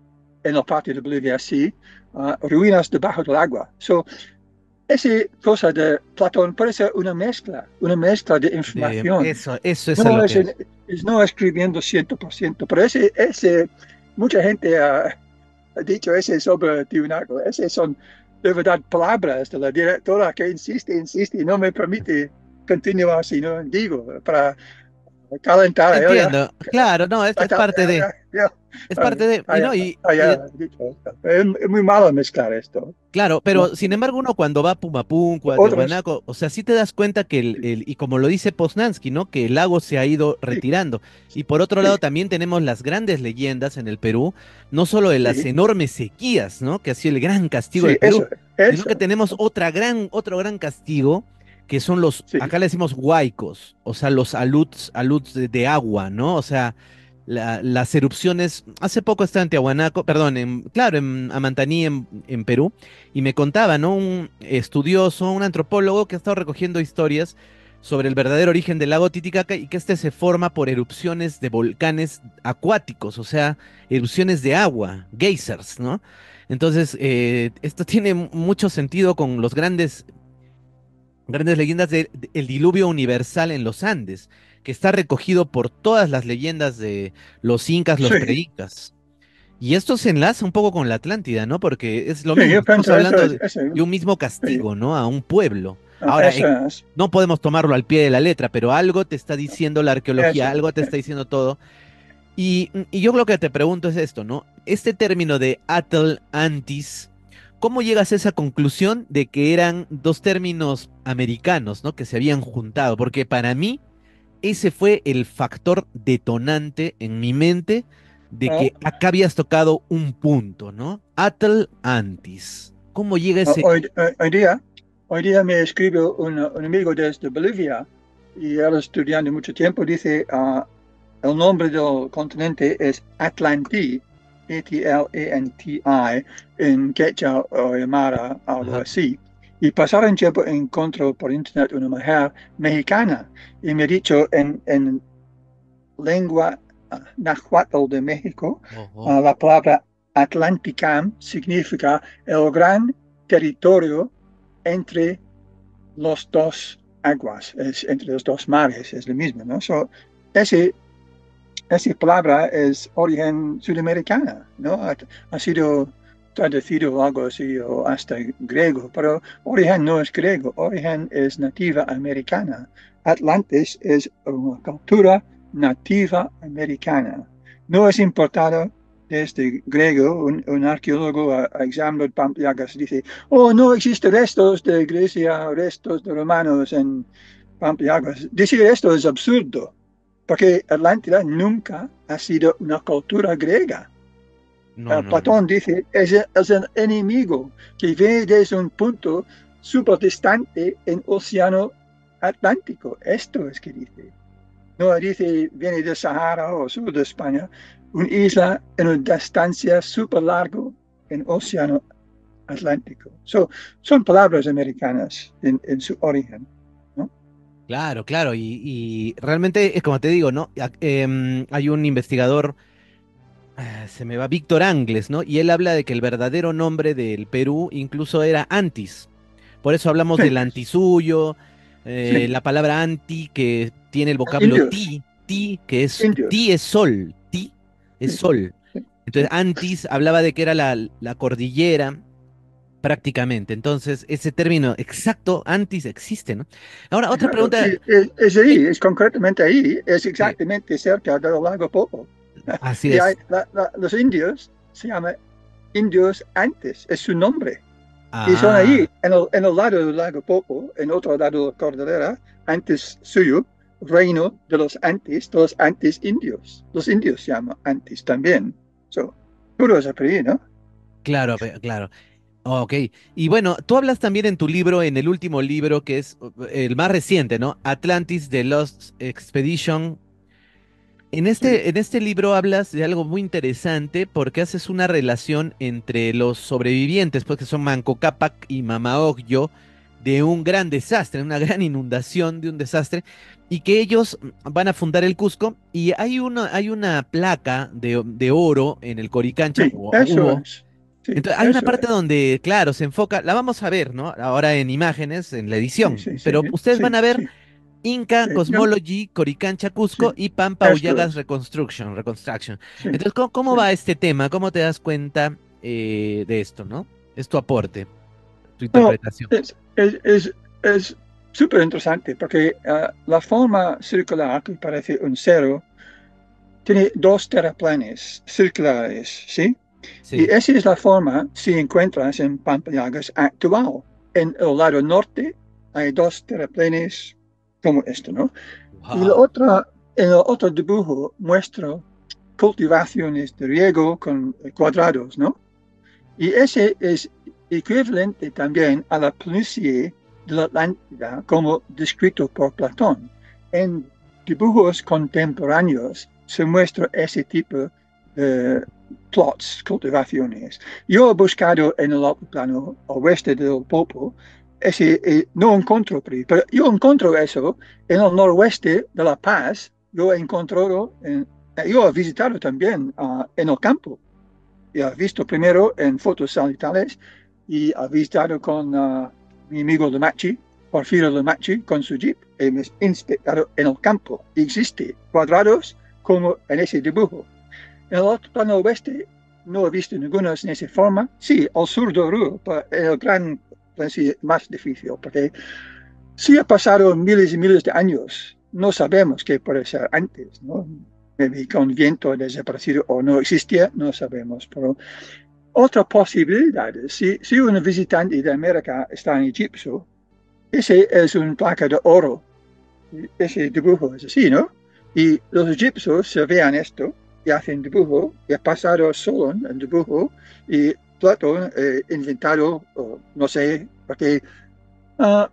en la parte de Bolivia, sí, uh, ruinas debajo del agua. So, esa cosa de Platón puede ser una mezcla, una mezcla de de información. eso, eso es a No lo es, que. es no escribiendo cien por ciento, pero ese, ese mucha gente ha, ha dicho ese sobre Tiwanaku. Ese son de verdad palabras de la directora que insiste, insiste y no me permite continuar si no digo, para calentar a ella. Entiendo, claro, no, es, Ya, es parte de, ya, ya, es ya, parte de, y ya, no, y, ya, y ya, dicho esto. Es, es muy malo mezclar esto, claro, ¿no? pero sin embargo uno cuando va a Pumapunk, a Otros, Tiahuanaco, o sea, sí te das cuenta que el, sí, el- y como lo dice Poznansky, ¿no? Que el lago se ha ido sí, retirando. Y por otro sí, lado también tenemos las grandes leyendas en el Perú, no solo de las sí, enormes sequías, ¿no? Que ha sido el gran castigo del sí, Perú, eso, sino que eso, tenemos otra gran, otro gran castigo, que son los, sí, acá le decimos huaicos, o sea, los aluts, aluts de, de agua, ¿no? O sea, la- las erupciones, hace poco estaba en Tiahuanaco, perdón, en, claro, en Amantaní, en, en Perú, y me contaba, ¿no? Un estudioso, un antropólogo que ha estado recogiendo historias sobre el verdadero origen del lago Titicaca y que este se forma por erupciones de volcanes acuáticos, o sea, erupciones de agua, geysers, ¿no? Entonces, eh, esto tiene mucho sentido con los grandes grandes leyendas del diluvio universal en los Andes, que está recogido por todas las leyendas de los incas, los sí, preincas. Y esto se enlaza un poco con la Atlántida, ¿no? Porque es lo sí, mismo, yo estamos pienso eso hablando es, de, eso, de un mismo sí, castigo, ¿no? A un pueblo. ah, Ahora, eso eh, es, no podemos tomarlo al pie de la letra, pero algo te está diciendo la arqueología, eso, algo te está diciendo todo. Y, y yo lo que te pregunto es esto, ¿no? Este término de Atl Antis, ¿cómo llegas a esa conclusión de que eran dos términos americanos, ¿no? Que se habían juntado? Porque para mí ese fue el factor detonante en mi mente de ¿no? que acá habías tocado un punto, ¿no? Atl Antis. ¿Cómo llega Ho- ese? Hoy, hoy- hoy día, hoy día me escribe un, un amigo desde Bolivia y él estudiando mucho tiempo dice, ah, el nombre del continente es Atlanti, A T L A N T I, en quechua o aymara, algo Ajá. así. Y pasado un tiempo encontró por internet una mujer mexicana y me ha dicho en, en lengua ah, náhuatl de México, Ojo. ah, la palabra Atlanticam significa el gran territorio entre los dos aguas, es, entre los dos mares, es lo mismo, ¿no? So, ese esa palabra es origen sudamericana, ¿no? Ha, ha sido traducido o algo así, o hasta griego, pero origen no es griego, origen es nativa americana. Atlantis es una cultura nativa americana. No es importado desde griego. Un, un arqueólogo a, a examen de Pampliagas dice, oh, no existen restos de Grecia, restos de romanos en Pampliagas. Decir esto es absurdo porque Atlántida nunca ha sido una cultura griega. No, Uh, no, no. Platón dice, es, es un enemigo que viene desde un punto súper distante en Océano Atlántico. Esto es que dice. No dice, viene de Sahara o sur de España, una isla en una distancia súper larga en Océano Atlántico. So, son palabras americanas en, en su origen, ¿no? Claro, claro. Y, y realmente es como te digo, ¿no? Ac- em, hay un investigador. Ah, se me va Víctor Angles, ¿no? Y él habla de que el verdadero nombre del Perú incluso era Antis. Por eso hablamos Sí, del antisuyo, eh, sí. la palabra anti que tiene el vocablo Indios, ti, ti, que es, ti indios. es sol, ti es Sí, sol. sí, Entonces, sí. antis hablaba de que era la, la cordillera prácticamente. Entonces, ese término exacto, antis, existe, ¿no? Ahora, otra Claro, pregunta. y es, es eh, ahí, es concretamente ahí, es sí, exactamente cerca del lago Popo. así Y hay, es. la- la- los indios se llaman indios antes, es su nombre. Y son ahí, Ah. en el, en el lado del lago Popo, en otro lado de la cordillera, antes suyo, reino de los antes, de los antes indios. Los indios se llaman antes también. So, todo es por ahí, ¿no? Claro, pe- claro. Ok, y bueno, tú hablas también en tu libro, en el último libro, que es uh, el más reciente, ¿no? Atlantis The Lost Expedition. En Sí, este, en este libro hablas de algo muy interesante porque haces una relación entre los sobrevivientes, pues que son Manco Cápac y Mama Ocllo, de un gran desastre, una gran inundación de un desastre, y que ellos mm, van a fundar el Cusco, y hay una, hay una placa de, de oro en el Coricancha, sí, o eso hubo. es. Sí, Entonces, hay una eso parte es. donde, claro, se enfoca, la vamos a ver, ¿no? Ahora en imágenes, en la Sí, edición, sí, sí, pero ustedes van sí, a ver sí, Inca, sí. Yo, Cosmology, Coricancha, Cusco sí, y Pampa esto Ullagas es. Reconstruction, Reconstruction. Sí, Entonces, ¿cómo, cómo sí. va este tema? ¿Cómo te das cuenta eh, de esto, no? Es tu aporte. tu No, interpretación. es, es, es, es súper interesante porque uh, la forma circular, que parece un cero, tiene dos terraplenes circulares, ¿sí? Y Sí. esa es la forma si encuentras en Pampallagas actual. En el lado norte hay dos terraplenes como esto, ¿no? Y la Wow. otra, en el otro dibujo muestro cultivaciones de riego con cuadrados, ¿no? Y ese es equivalente también a la planicie de la Atlántida como descrito por Platón. En dibujos contemporáneos se muestra ese tipo de plots, cultivaciones. Yo he buscado en el altiplano oeste del Popo, ese eh, no encuentro, pero yo encuentro eso en el noroeste de La Paz. Yo he encontrado, en, yo he visitado también uh, en el campo y has visto primero en fotos satelitales y has visitado con uh, mi amigo Lumachi, Porfirio Lumachi, con su jeep. Hemos inspectado en el campo. Existe cuadrados como en ese dibujo. En el otro plano oeste no he visto ninguno en esa forma. Sí, al sur de Oruro, pero en el gran, pues sí, más difícil, porque si ha pasado miles y miles de años, no sabemos qué puede ser antes, ¿no? Maybe con viento desaparecido o no existía, no sabemos. Pero otra posibilidad es, si, si un visitante de América está en Egipto, ese es una placa de oro. Ese dibujo es así, ¿no? Y los egipcios se vean esto y hacen dibujo, y ha pasado Solón en dibujo, y Platón eh, inventado, oh, no sé, porque uh,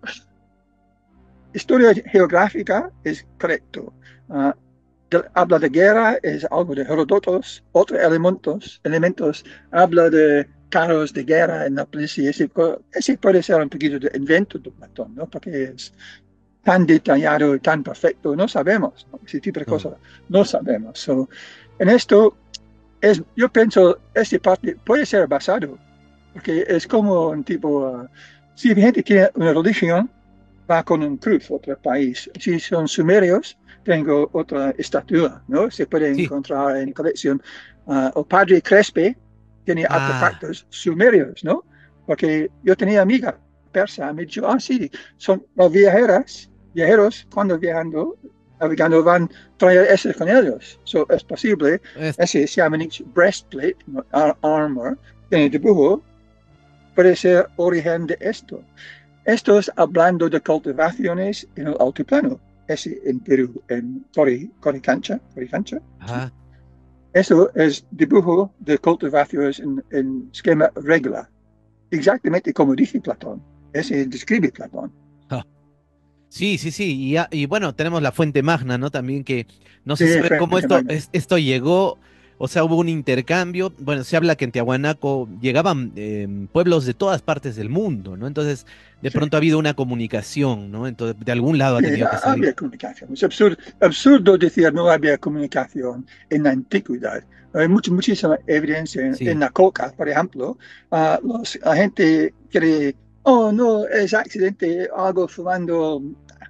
historia geográfica es correcto. Uh, de, habla de guerra, es algo de Herodotos. Otros elementos, elementos habla de carros de guerra en la policía. Ese, ese puede ser un poquito de invento de Platón, ¿no? Porque es tan detallado y tan perfecto. No sabemos, ¿no? Ese tipo de No. cosas no sabemos. So, en esto, es, yo pienso, esta parte puede ser basado, porque es como un tipo, uh, si gente tiene una religión, va con un cruz a otro país. Si son sumerios, tengo otra estatua, ¿no? Se puede Sí. encontrar en colección. Uh, el padre Crespe tiene Ah, artefactos sumerios, ¿no? Porque yo tenía amiga persa, me dijo, ah, sí, son los viajeras, viajeros, cuando viajando, navegando, van a traer eso con ellos. So, es posible, es- ese se llama breastplate, ¿no? Ar armor, tiene dibujo, puede ser origen de esto. Esto es hablando de cultivaciones en el altiplano, es en Perú, en Cori, Coricancha, Coricancha. ¿Sí? ajá. Eso es dibujo de cultivaciones en, en esquema regular, exactamente como dice Platón, ese describe Platón. Ah, sí, sí, sí. Y, ya- y bueno, tenemos la fuente magna, ¿no? También que no se Sí, sabe cómo frente esto, magna. es- esto llegó. O sea, hubo un intercambio. Bueno, se habla que en Tiahuanaco llegaban em, pueblos de todas partes del mundo, ¿no? Entonces, de Sí, pronto ha habido una comunicación, ¿no? Entonces, de algún lado ha sí, tenido que salir. había comunicación. Es absurdo, absurdo decir no había comunicación en la antigüedad. Hay mucha, muchísima evidencia en, en Sí. la coca, por ejemplo. Uh, los, la gente cree, oh, no, es accidente, algo fumando.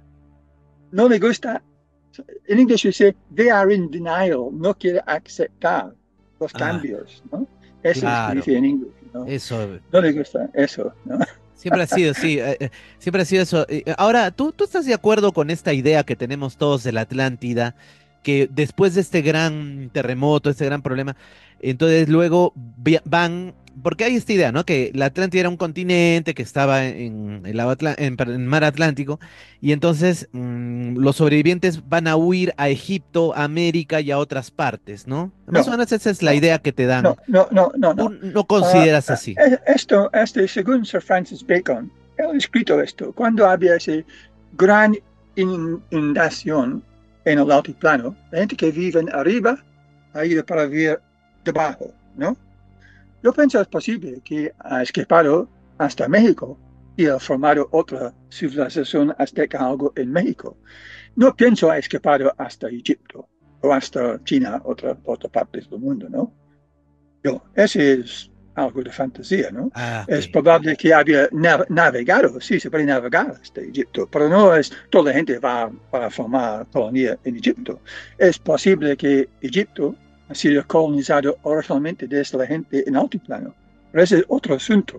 No le gusta. En inglés se dice, they are in denial, no quiere aceptar los Ah, cambios, ¿no? Eso es que claro. dice en inglés, ¿no? Eso. No le gusta eso, ¿no? Siempre ha sido, sí, eh, eh, siempre ha sido eso. Eh, Ahora, ¿tú, tú estás de acuerdo con esta idea que tenemos todos de la Atlántida, que después de este gran terremoto, este gran problema, entonces luego vi- van, porque hay esta idea, ¿no? Que la Atlántida era un continente que estaba en el lado Atla- en, perdón, en el mar Atlántico, y entonces mm, los sobrevivientes van a huir a Egipto, a América y a otras partes, ¿no? Más o No, menos esa es la no, idea que te dan. no, no, no, no, ¿Tú no. no Uh, consideras así? esto, este, según Sir Francis Bacon, él ha escrito esto, cuando había esa gran inundación en el altiplano, la gente que vive arriba ha ido para vivir debajo, ¿no? Yo pienso es posible que ha escapado hasta México y ha formado otra civilización azteca, algo en México. No pienso ha escapado hasta Egipto o hasta China, otra, otra parte del mundo, ¿no? Yo, ese es algo de fantasía, ¿no? Ah, ok. Es probable que haya nav navegado, sí, se puede navegar hasta Egipto, pero no es toda la gente va para formar colonia en Egipto. Es posible que Egipto ha sido colonizado originalmente desde la gente en altiplano, pero ese es otro asunto.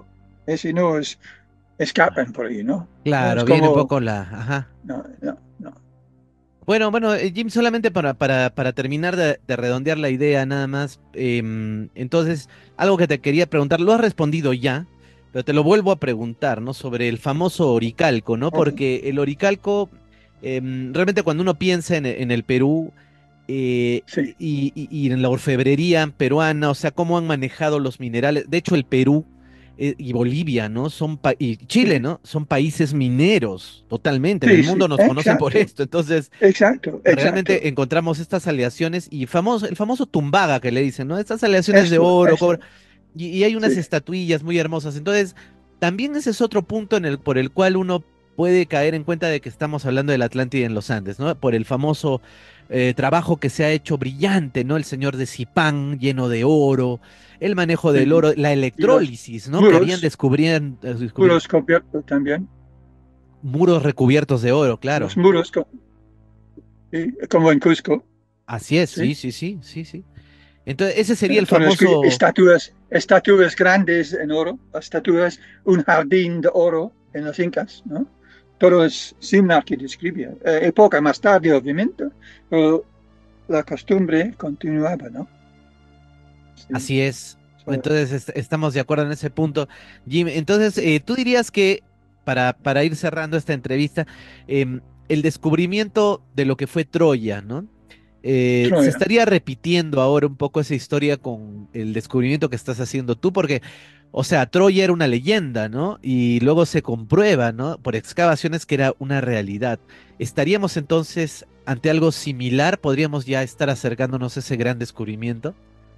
Ese no es, escapan por ahí, ¿no? No es Claro, viene un como, poco la... Ajá. no, no, no. Bueno, bueno, eh, Jim, solamente para, para, para terminar de, de redondear la idea nada más. Em, entonces, algo que te quería preguntar, lo has respondido ya, pero te lo vuelvo a preguntar, ¿no? Sobre el famoso oricalco, ¿no? Ok, Porque el oricalco, em, realmente cuando uno piensa en, en el Perú eh, sí, y, y- y en la orfebrería peruana, o sea, cómo han manejado los minerales. De hecho, el Perú eh, y Bolivia, ¿no? Son pa- y Chile, sí, ¿no? Son países mineros, totalmente. En el sí, sí, mundo nos conocen por exacto, esto. Entonces, exacto, exacto. realmente encontramos estas aleaciones y famoso, el famoso tumbaga que le dicen, ¿no? Estas aleaciones de Esto, oro, cobre, esto, y, y hay unas sí. estatuillas muy hermosas. Entonces, también ese es otro punto en el, por el cual uno puede caer en cuenta de que estamos hablando de la Atlántida en los Andes, ¿no? Por el famoso eh, trabajo que se ha hecho brillante, ¿no? El señor de Zipán lleno de oro, el manejo del Sí. oro, la Y los electrólisis, ¿no? Que habían muros, descubierto, muros cubiertos también. muros recubiertos de oro, Los claro. muros, co- sí, como en Cusco, Así es, sí. sí, sí, sí, sí, sí. Entonces, ese sería el Con escu- famoso. estatuas, estatuas grandes en oro, estatuas, un jardín de oro en los incas, ¿no? Todo es similar que describía. Eh, época más tarde, obviamente, pero la costumbre continuaba, ¿no? Sí. Así es. So, Entonces est- estamos de acuerdo en ese punto, Jim. Entonces, sí. eh, tú dirías que, para, para ir cerrando esta entrevista, em, el descubrimiento de lo que fue Troya, ¿no? Eh, se Troya. estaría repitiendo ahora un poco esa historia con el descubrimiento que estás haciendo tú, porque, o sea, Troya era una leyenda, ¿no? Y luego se comprueba, ¿no? Por excavaciones que era una realidad. ¿Estaríamos entonces ante algo similar? ¿Podríamos ya estar acercándonos a ese gran descubrimiento?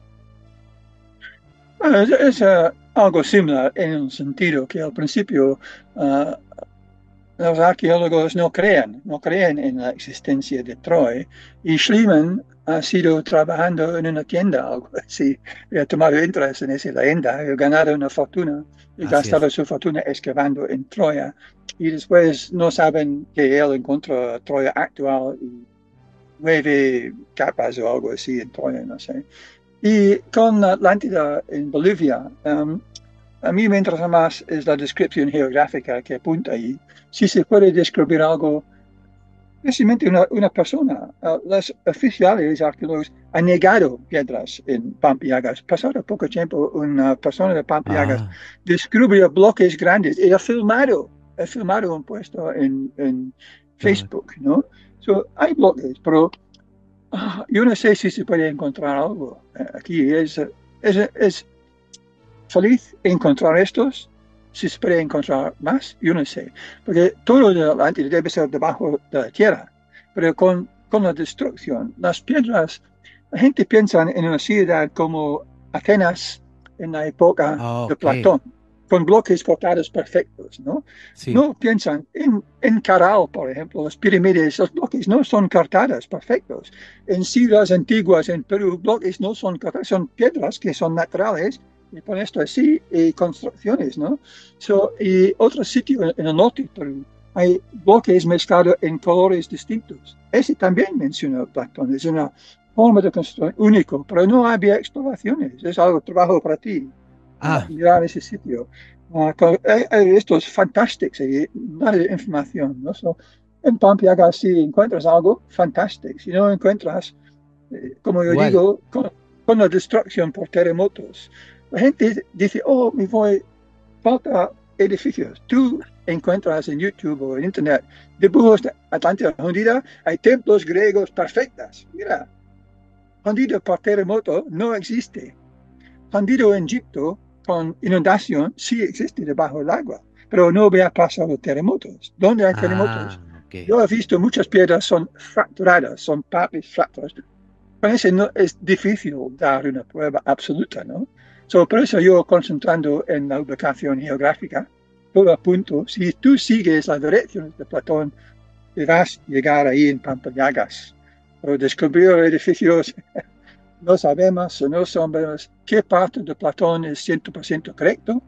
Bueno, es, es, eh, algo similar en un sentido que al principio ah, los arqueólogos no creen, no creen en la existencia de Troy. Y Schliemann ha sido trabajando en una tienda, algo así, y ha tomado interés en esa leyenda, ha ganado una fortuna y Así es. gastado su fortuna excavando en Troya. Y después no saben que él encontró Troya actual y nueve capas o algo así en Troya, no sé. Y con Atlántida en Bolivia, um, a mí me interesa más es la descripción geográfica que apunta ahí. Si se puede describir algo, precisamente una, una persona, uh, los oficiales arqueólogos han negado piedras en Pampiagas. Pasado poco tiempo, una persona de Pampiagas Ah, descubrió bloques grandes y ha filmado, ha filmado un puesto en, en claro. Facebook, ¿no? So, hay bloques, pero ah, yo no sé si se puede encontrar algo eh, aquí. Es, es, es feliz encontrar estos. Si se puede encontrar más, yo no sé. Porque todo de Atlántida debe ser debajo de la tierra. Pero con, con la destrucción, las piedras, la gente piensa en una ciudad como Atenas en la época Ah, de ok. Platón, con bloques cortados perfectos, ¿no? Sí. No piensan en, en Caral, por ejemplo, las pirámides, los bloques no son cortados perfectos. En ciudades antiguas en Perú, bloques no son cortados, son piedras que son naturales y por esto así, y construcciones, ¿no? So, y otro sitio en, en el norte de Perú, hay bloques mezclados en colores distintos. Ese también mencionó Platón, es una forma de construcción único, pero no había exploraciones, es algo trabajo para ti, uh, Ah, mirar ese sitio. Uh, con, hay, hay estos fantásticos, hay nada de información, ¿no? So, en Pampiaga si encuentras algo, fantástico. Si no encuentras, eh, como yo igual. digo, con, con la destrucción por terremotos, la gente dice, oh, me voy, falta edificios. Tú encuentras en YouTube o en Internet dibujos de Atlántida hundida, hay templos griegos perfectos. Mira, hundido por terremoto no existe. Hundido en Egipto con inundación sí existe debajo del agua, pero no había pasado terremotos. ¿Dónde hay Ah, terremotos? ok. Yo he visto muchas piedras son fracturadas, son partes fracturadas. Parece no es difícil dar una prueba absoluta, ¿no? So, por eso yo concentrando en la ubicación geográfica, todo a punto, si tú sigues las direcciones de Platón, te vas a llegar ahí en Pampayagas. Pero descubrir edificios, no sabemos o no sabemos qué parte de Platón es cien por ciento correcto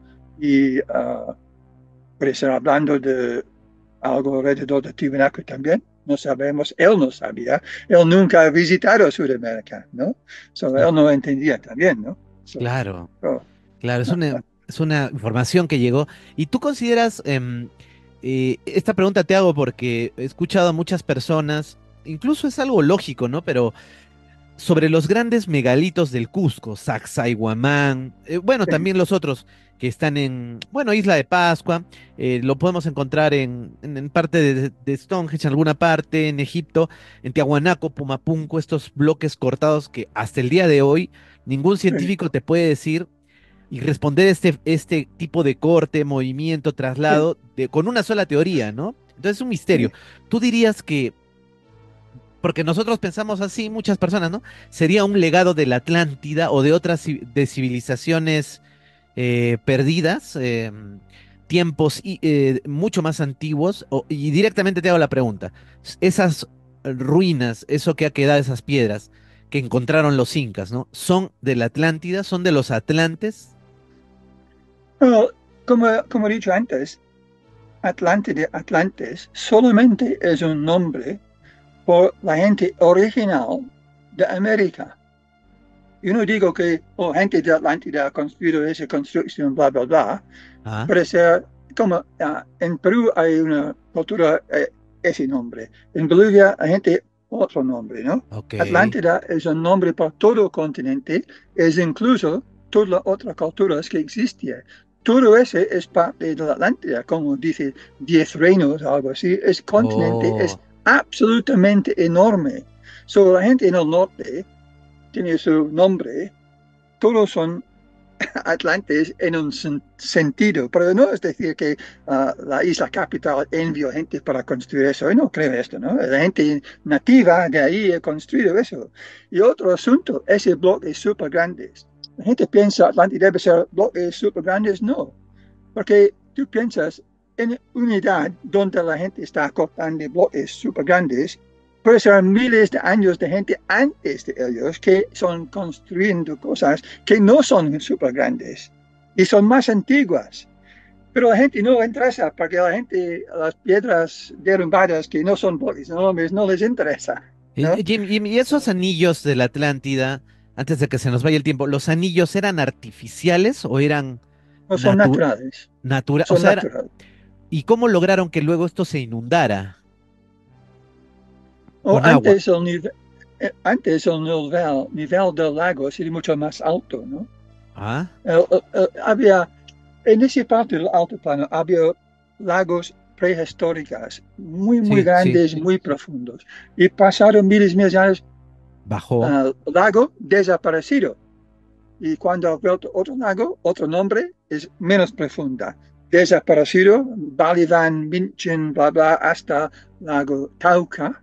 y uh, puede ser hablando de algo alrededor de Tiwanaku también. No sabemos, él no sabía, él nunca ha visitado Sudamérica, ¿no? So, él no entendía también, ¿no? So, Claro, oh, claro. Es no, una, no. es una información que llegó. ¿Y tú consideras, em, eh, esta pregunta te hago porque he escuchado a muchas personas, incluso es algo lógico, ¿no? Pero sobre los grandes megalitos del Cusco, Sacsayhuamán, eh, bueno, Sí, también los otros que están en, bueno, Isla de Pascua, eh, lo podemos encontrar en, en, en parte de, de Stonehenge, en alguna parte, en Egipto, en Tiahuanaco, Pumapunco, estos bloques cortados que hasta el día de hoy ningún sí, científico te puede decir y responder este, este tipo de corte, movimiento, sí, traslado, de, con una sola teoría, ¿no? Entonces es un misterio. sí. ¿Tú dirías que porque nosotros pensamos así, muchas personas, ¿no? Sería un legado de la Atlántida o de otras ci- de civilizaciones eh, perdidas, eh, tiempos y, eh, mucho más antiguos. O- y directamente te hago la pregunta, s- esas ruinas, eso que ha quedado, esas piedras que encontraron los incas, ¿no? ¿Son de la Atlántida? ¿Son de los atlantes? Bueno, como, como he dicho antes, Atlántide, Atlantes, solamente es un nombre por la gente original de América. Yo no digo que oh, gente de Atlántida ha construido esa construcción, bla, bla, bla. Ah, Puede ser como ah, en Perú hay una cultura, eh, ese nombre. En Bolivia hay gente, otro nombre, ¿no? ok. Atlántida es un nombre para todo el continente, es incluso todas las otras culturas que existían. Todo ese es parte de la Atlántida, como dice Diez Reinos o algo así. Ese continente es Oh, absolutamente enorme. So, la gente en el norte tiene su nombre, todos son Atlantes en un sen- sentido, pero no es decir que uh, la isla capital envió gente para construir eso. Yo no creo esto, ¿no? La gente nativa de ahí ha construido eso. Y otro asunto, ese bloque es súper grande. La gente piensa Atlántida debe ser bloques súper grandes, no, porque tú piensas en unidad donde la gente está cortando bloques súper grandes, puede ser miles de años de gente antes de ellos que son construyendo cosas que no son súper grandes y son más antiguas. Pero la gente no interesa porque la gente, las piedras derrumbadas que no son bloques enormes, no les interesa, Y, ¿no? Jim, Jim, ¿y esos anillos de la Atlántida, antes de que se nos vaya el tiempo, los anillos eran artificiales o eran No son natu- naturales, natura- o son sea, era- naturales. ¿y cómo lograron que luego esto se inundara O con agua? antes el nivel, eh, antes el nivel, nivel del lago sería mucho más alto, ¿no? Ah, El- el- el- había, en esa parte del altiplano, había lagos prehistóricos, muy, muy sí, sí, grandes, muy profundos. Y pasaron miles, miles de años, bajó. el lago desaparecido. Y cuando ha vuelto otro lago, otro nombre, es menos profunda. Desaparecido, Balidan, Minchen, bla, bla, hasta lago Tauca,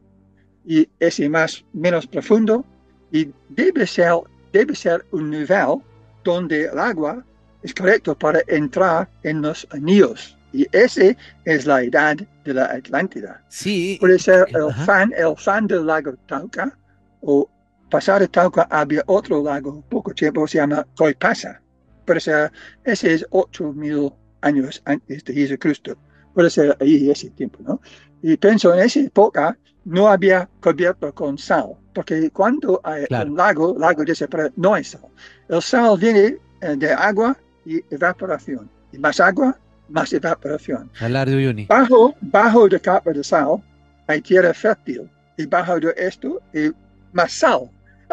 y ese más menos profundo, y debe ser, debe ser un nivel donde el agua es correcto para entrar en los anillos. Y ese es la edad de la Atlántida. Sí, Puede y- y- ser y- el ajá. fan, el fan del lago Tauca, o pasar de Tauca había otro lago, poco tiempo, se llama Coipasa. Puede ser, ese es ocho mil años antes de Jesucristo. Puede ser ahí ese tiempo, ¿no? Y pienso en esa época no había cubierto con sal, porque cuando hay Claro, un lago, lago dice, pero no hay sal. El sal viene eh, de agua y evaporación. Y más agua, más evaporación. Salar de Uyuni. Bajo, bajo de capa de sal hay tierra fértil. Y bajo de esto hay más sal.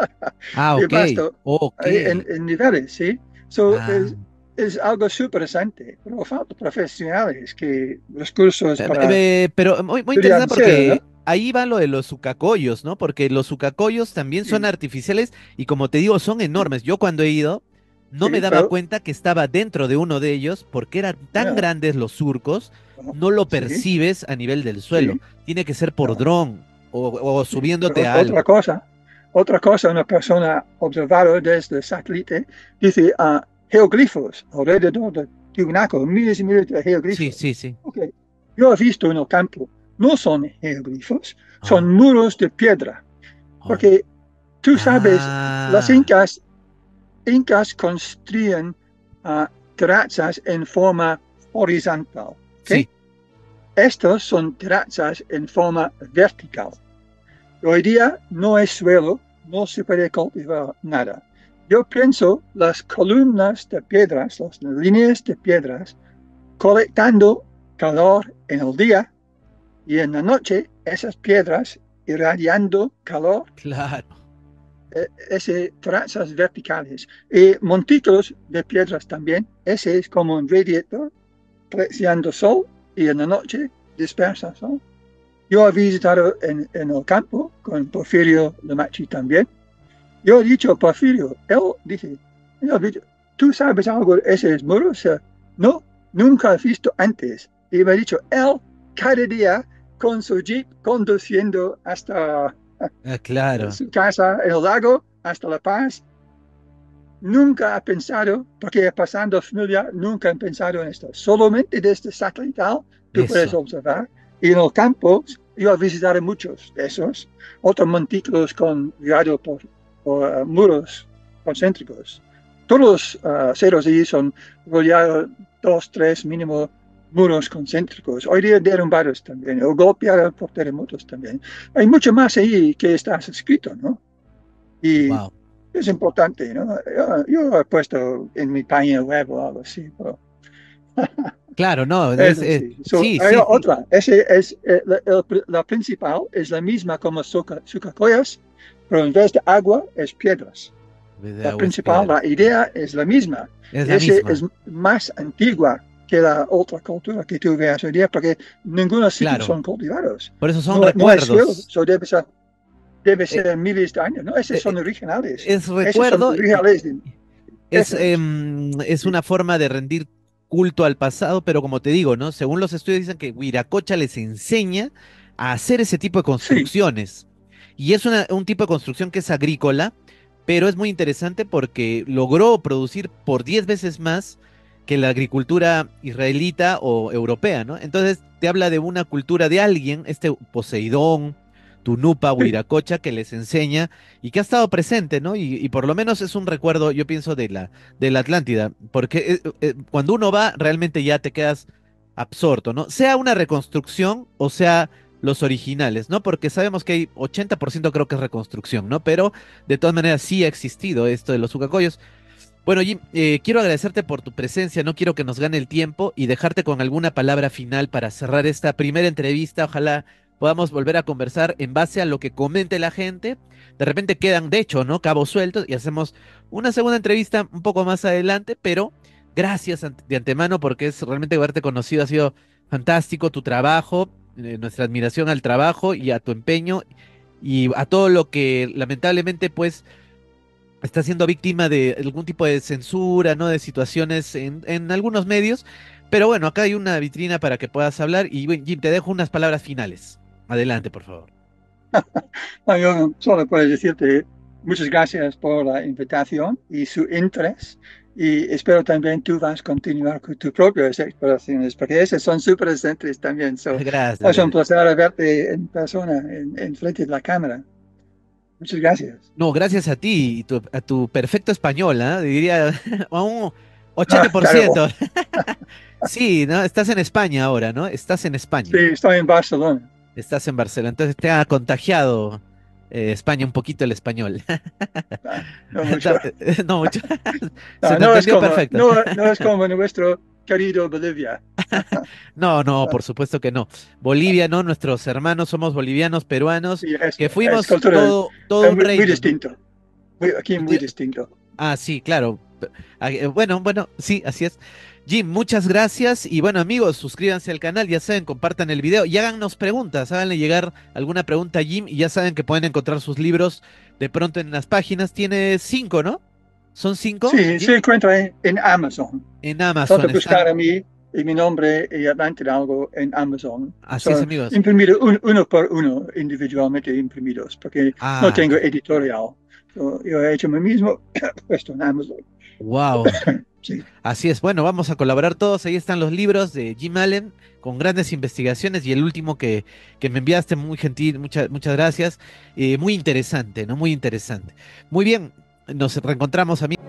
Ah, Y ok, basta ok. en, en niveles, ¿sí? So, Ah. es, es algo súper interesante, pero falta profesionales que los cursos Pe- para pe- Pero muy, muy estudiar interesante en serio, ¿no? porque ahí va lo de los sucacoyos, ¿no? Porque los sucacoyos también son Sí, artificiales y como te digo, son enormes. Yo cuando he ido no me sí, daba pero, cuenta que estaba dentro de uno de ellos porque eran tan yeah, grandes los surcos, no, no lo sí, percibes a nivel del suelo. sí, Tiene que ser por no, dron o, o sí. Pero subiéndote a otra algo. cosa, otra cosa, una persona observada desde el satélite dice ah, geoglifos alrededor de Tiwanaku, miles y miles de Sí, geoglifos. sí, sí. Ok, yo he visto en el campo, no son geoglifos, son Ah, muros de piedra, oh. porque tú sabes, los Ah, incas, incas construían ah, terrazas en forma horizontal, ¿ok? sí. Estos son terrazas en forma vertical. Hoy día no es suelo, no se puede cultivar nada. yo pienso las columnas de piedras, las líneas de piedras, colectando calor en el día y en la noche esas piedras irradiando calor, Claro, eh, ese trazas verticales. Y montículos de piedras también, ese es como un radiator, reciando sol y en la noche dispersa sol. Yo he visitado en, en el campo con Porfirio Lemachi también. Yo he dicho a Porfirio, él dice, ¿tú sabes algo de esos muros? No, nunca he visto antes. Y me ha dicho, él cada día con su jeep conduciendo hasta ah, claro, su casa en el lago, hasta La Paz. Nunca ha pensado, porque pasando familia, nunca han pensado en esto. Solamente desde satelital tú puedes eso. observar. Y en el campo, yo he visitado muchos de esos, otros montículos con rodeados por, por uh, muros concéntricos. Todos los uh, ceros allí son rodeados dos, tres mínimo muros concéntricos. Hoy día derrumbados también, o golpeados por terremotos también. Hay mucho más ahí que está escrito, ¿no? Y Wow. es importante, ¿no? Yo, yo he puesto en mi página web o algo así, pero Claro, no, es, eso eh, sí. So, sí, hay sí, sí. otra, ese es, eh, la, el- la principal es la misma como Suca- Sucacoyas, pero en vez de agua es piedras. De La agua es principal, piedra. la idea es la misma. Es la Ese es misma, más antigua que la otra cultura que tú veas hoy día, porque ningunos sitios claro. son cultivados. Por eso son No, no hay suelo, recuerdos. so debe ser, debe Eh, ser miles de años. No, esos eh, son eh, originales. es Esos son recuerdo y originales de es, décadas. em, es Sí, una forma de rendir culto al pasado, pero como te digo, ¿no? Según los estudios dicen que Viracocha les enseña a hacer ese tipo de sí, construcciones. Y es una- un tipo de construcción que es agrícola, pero es muy interesante porque logró producir por diez veces más que la agricultura israelita o europea, ¿no? Entonces te habla de una cultura de alguien, este Poseidón, Tunupa, sí. Huiracocha, que les enseña y que ha estado presente, ¿no? Y, y por lo menos es un recuerdo, yo pienso, de la, de la Atlántida, porque eh, eh, cuando uno va, realmente ya te quedas absorto, ¿no? Sea una reconstrucción o sea los originales, ¿no? Porque sabemos que hay ochenta por ciento creo que es reconstrucción, ¿no? Pero de todas maneras sí ha existido esto de los Ucacoyos. Bueno, Jim, eh, quiero agradecerte por tu presencia, no quiero que nos gane el tiempo y dejarte con alguna palabra final para cerrar esta primera entrevista. Ojalá podamos volver a conversar en base a lo que comente la gente. De repente quedan, de hecho, ¿no? Cabos sueltos y hacemos una segunda entrevista un poco más adelante, pero gracias ante- de antemano porque es realmente haberte conocido, ha sido fantástico tu trabajo, eh, nuestra admiración al trabajo y a tu empeño y a todo lo que lamentablemente pues está siendo víctima de algún tipo de censura, ¿no? De situaciones en, en algunos medios. Pero bueno, acá hay una vitrina para que puedas hablar. Y bueno, Jim, te dejo unas palabras finales. Adelante, por favor. No, yo solo puedo decirte muchas gracias por la invitación y su interés. Y espero también tú vas a continuar con tus propias exploraciones, porque esas son súper interesantes también. So, Gracias, es un gracias. placer verte en persona, en, en frente de la cámara. Muchas gracias. No, gracias a ti y tu- a tu perfecto español, ¿ah? Diría a un Ah, claro. ochenta por ciento. Sí, ¿no? Estás en España ahora, ¿no? Estás en Sí, España. estoy en Barcelona. Estás en Barcelona. Entonces te ha contagiado eh, España un poquito el español. Ah, no mucho. No mucho. Se No, te no es entendió como, perfecto. no, no es como nuestro querido Bolivia. No, no, por supuesto que no. Bolivia, no, nuestros hermanos somos bolivianos, peruanos, Sí, es, que es fuimos cultura, todo, todo es un muy, muy reino, ¿no? distinto. Muy- aquí muy Di- distinto. Ah, sí, claro. P- ah, eh, Bueno, bueno, sí, así es. Jim, muchas gracias. Y bueno, amigos, suscríbanse al canal, ya saben, compartan el video y háganos preguntas. Háganle llegar alguna pregunta a Jim y ya saben que pueden encontrar sus libros de pronto en las páginas. Tiene cinco, ¿no? ¿Son cinco, Sí, Jim? se encuentra en, en Amazon. En Trata Amazon de buscar están. a mí y mi nombre y Atlántida algo en Amazon. Así es, Son amigos. imprimidos un- uno por uno, individualmente imprimidos, porque no Ah, tengo editorial. So, yo he hecho mí mismo, puesto en Amazon. wow. Sí, Así es, bueno, vamos a colaborar todos. Ahí están los libros de Jim Allen con grandes investigaciones y el último que, que me enviaste, muy gentil, muchas, muchas gracias. Eh, muy interesante, ¿no? Muy interesante. Muy bien, nos reencontramos, amigos.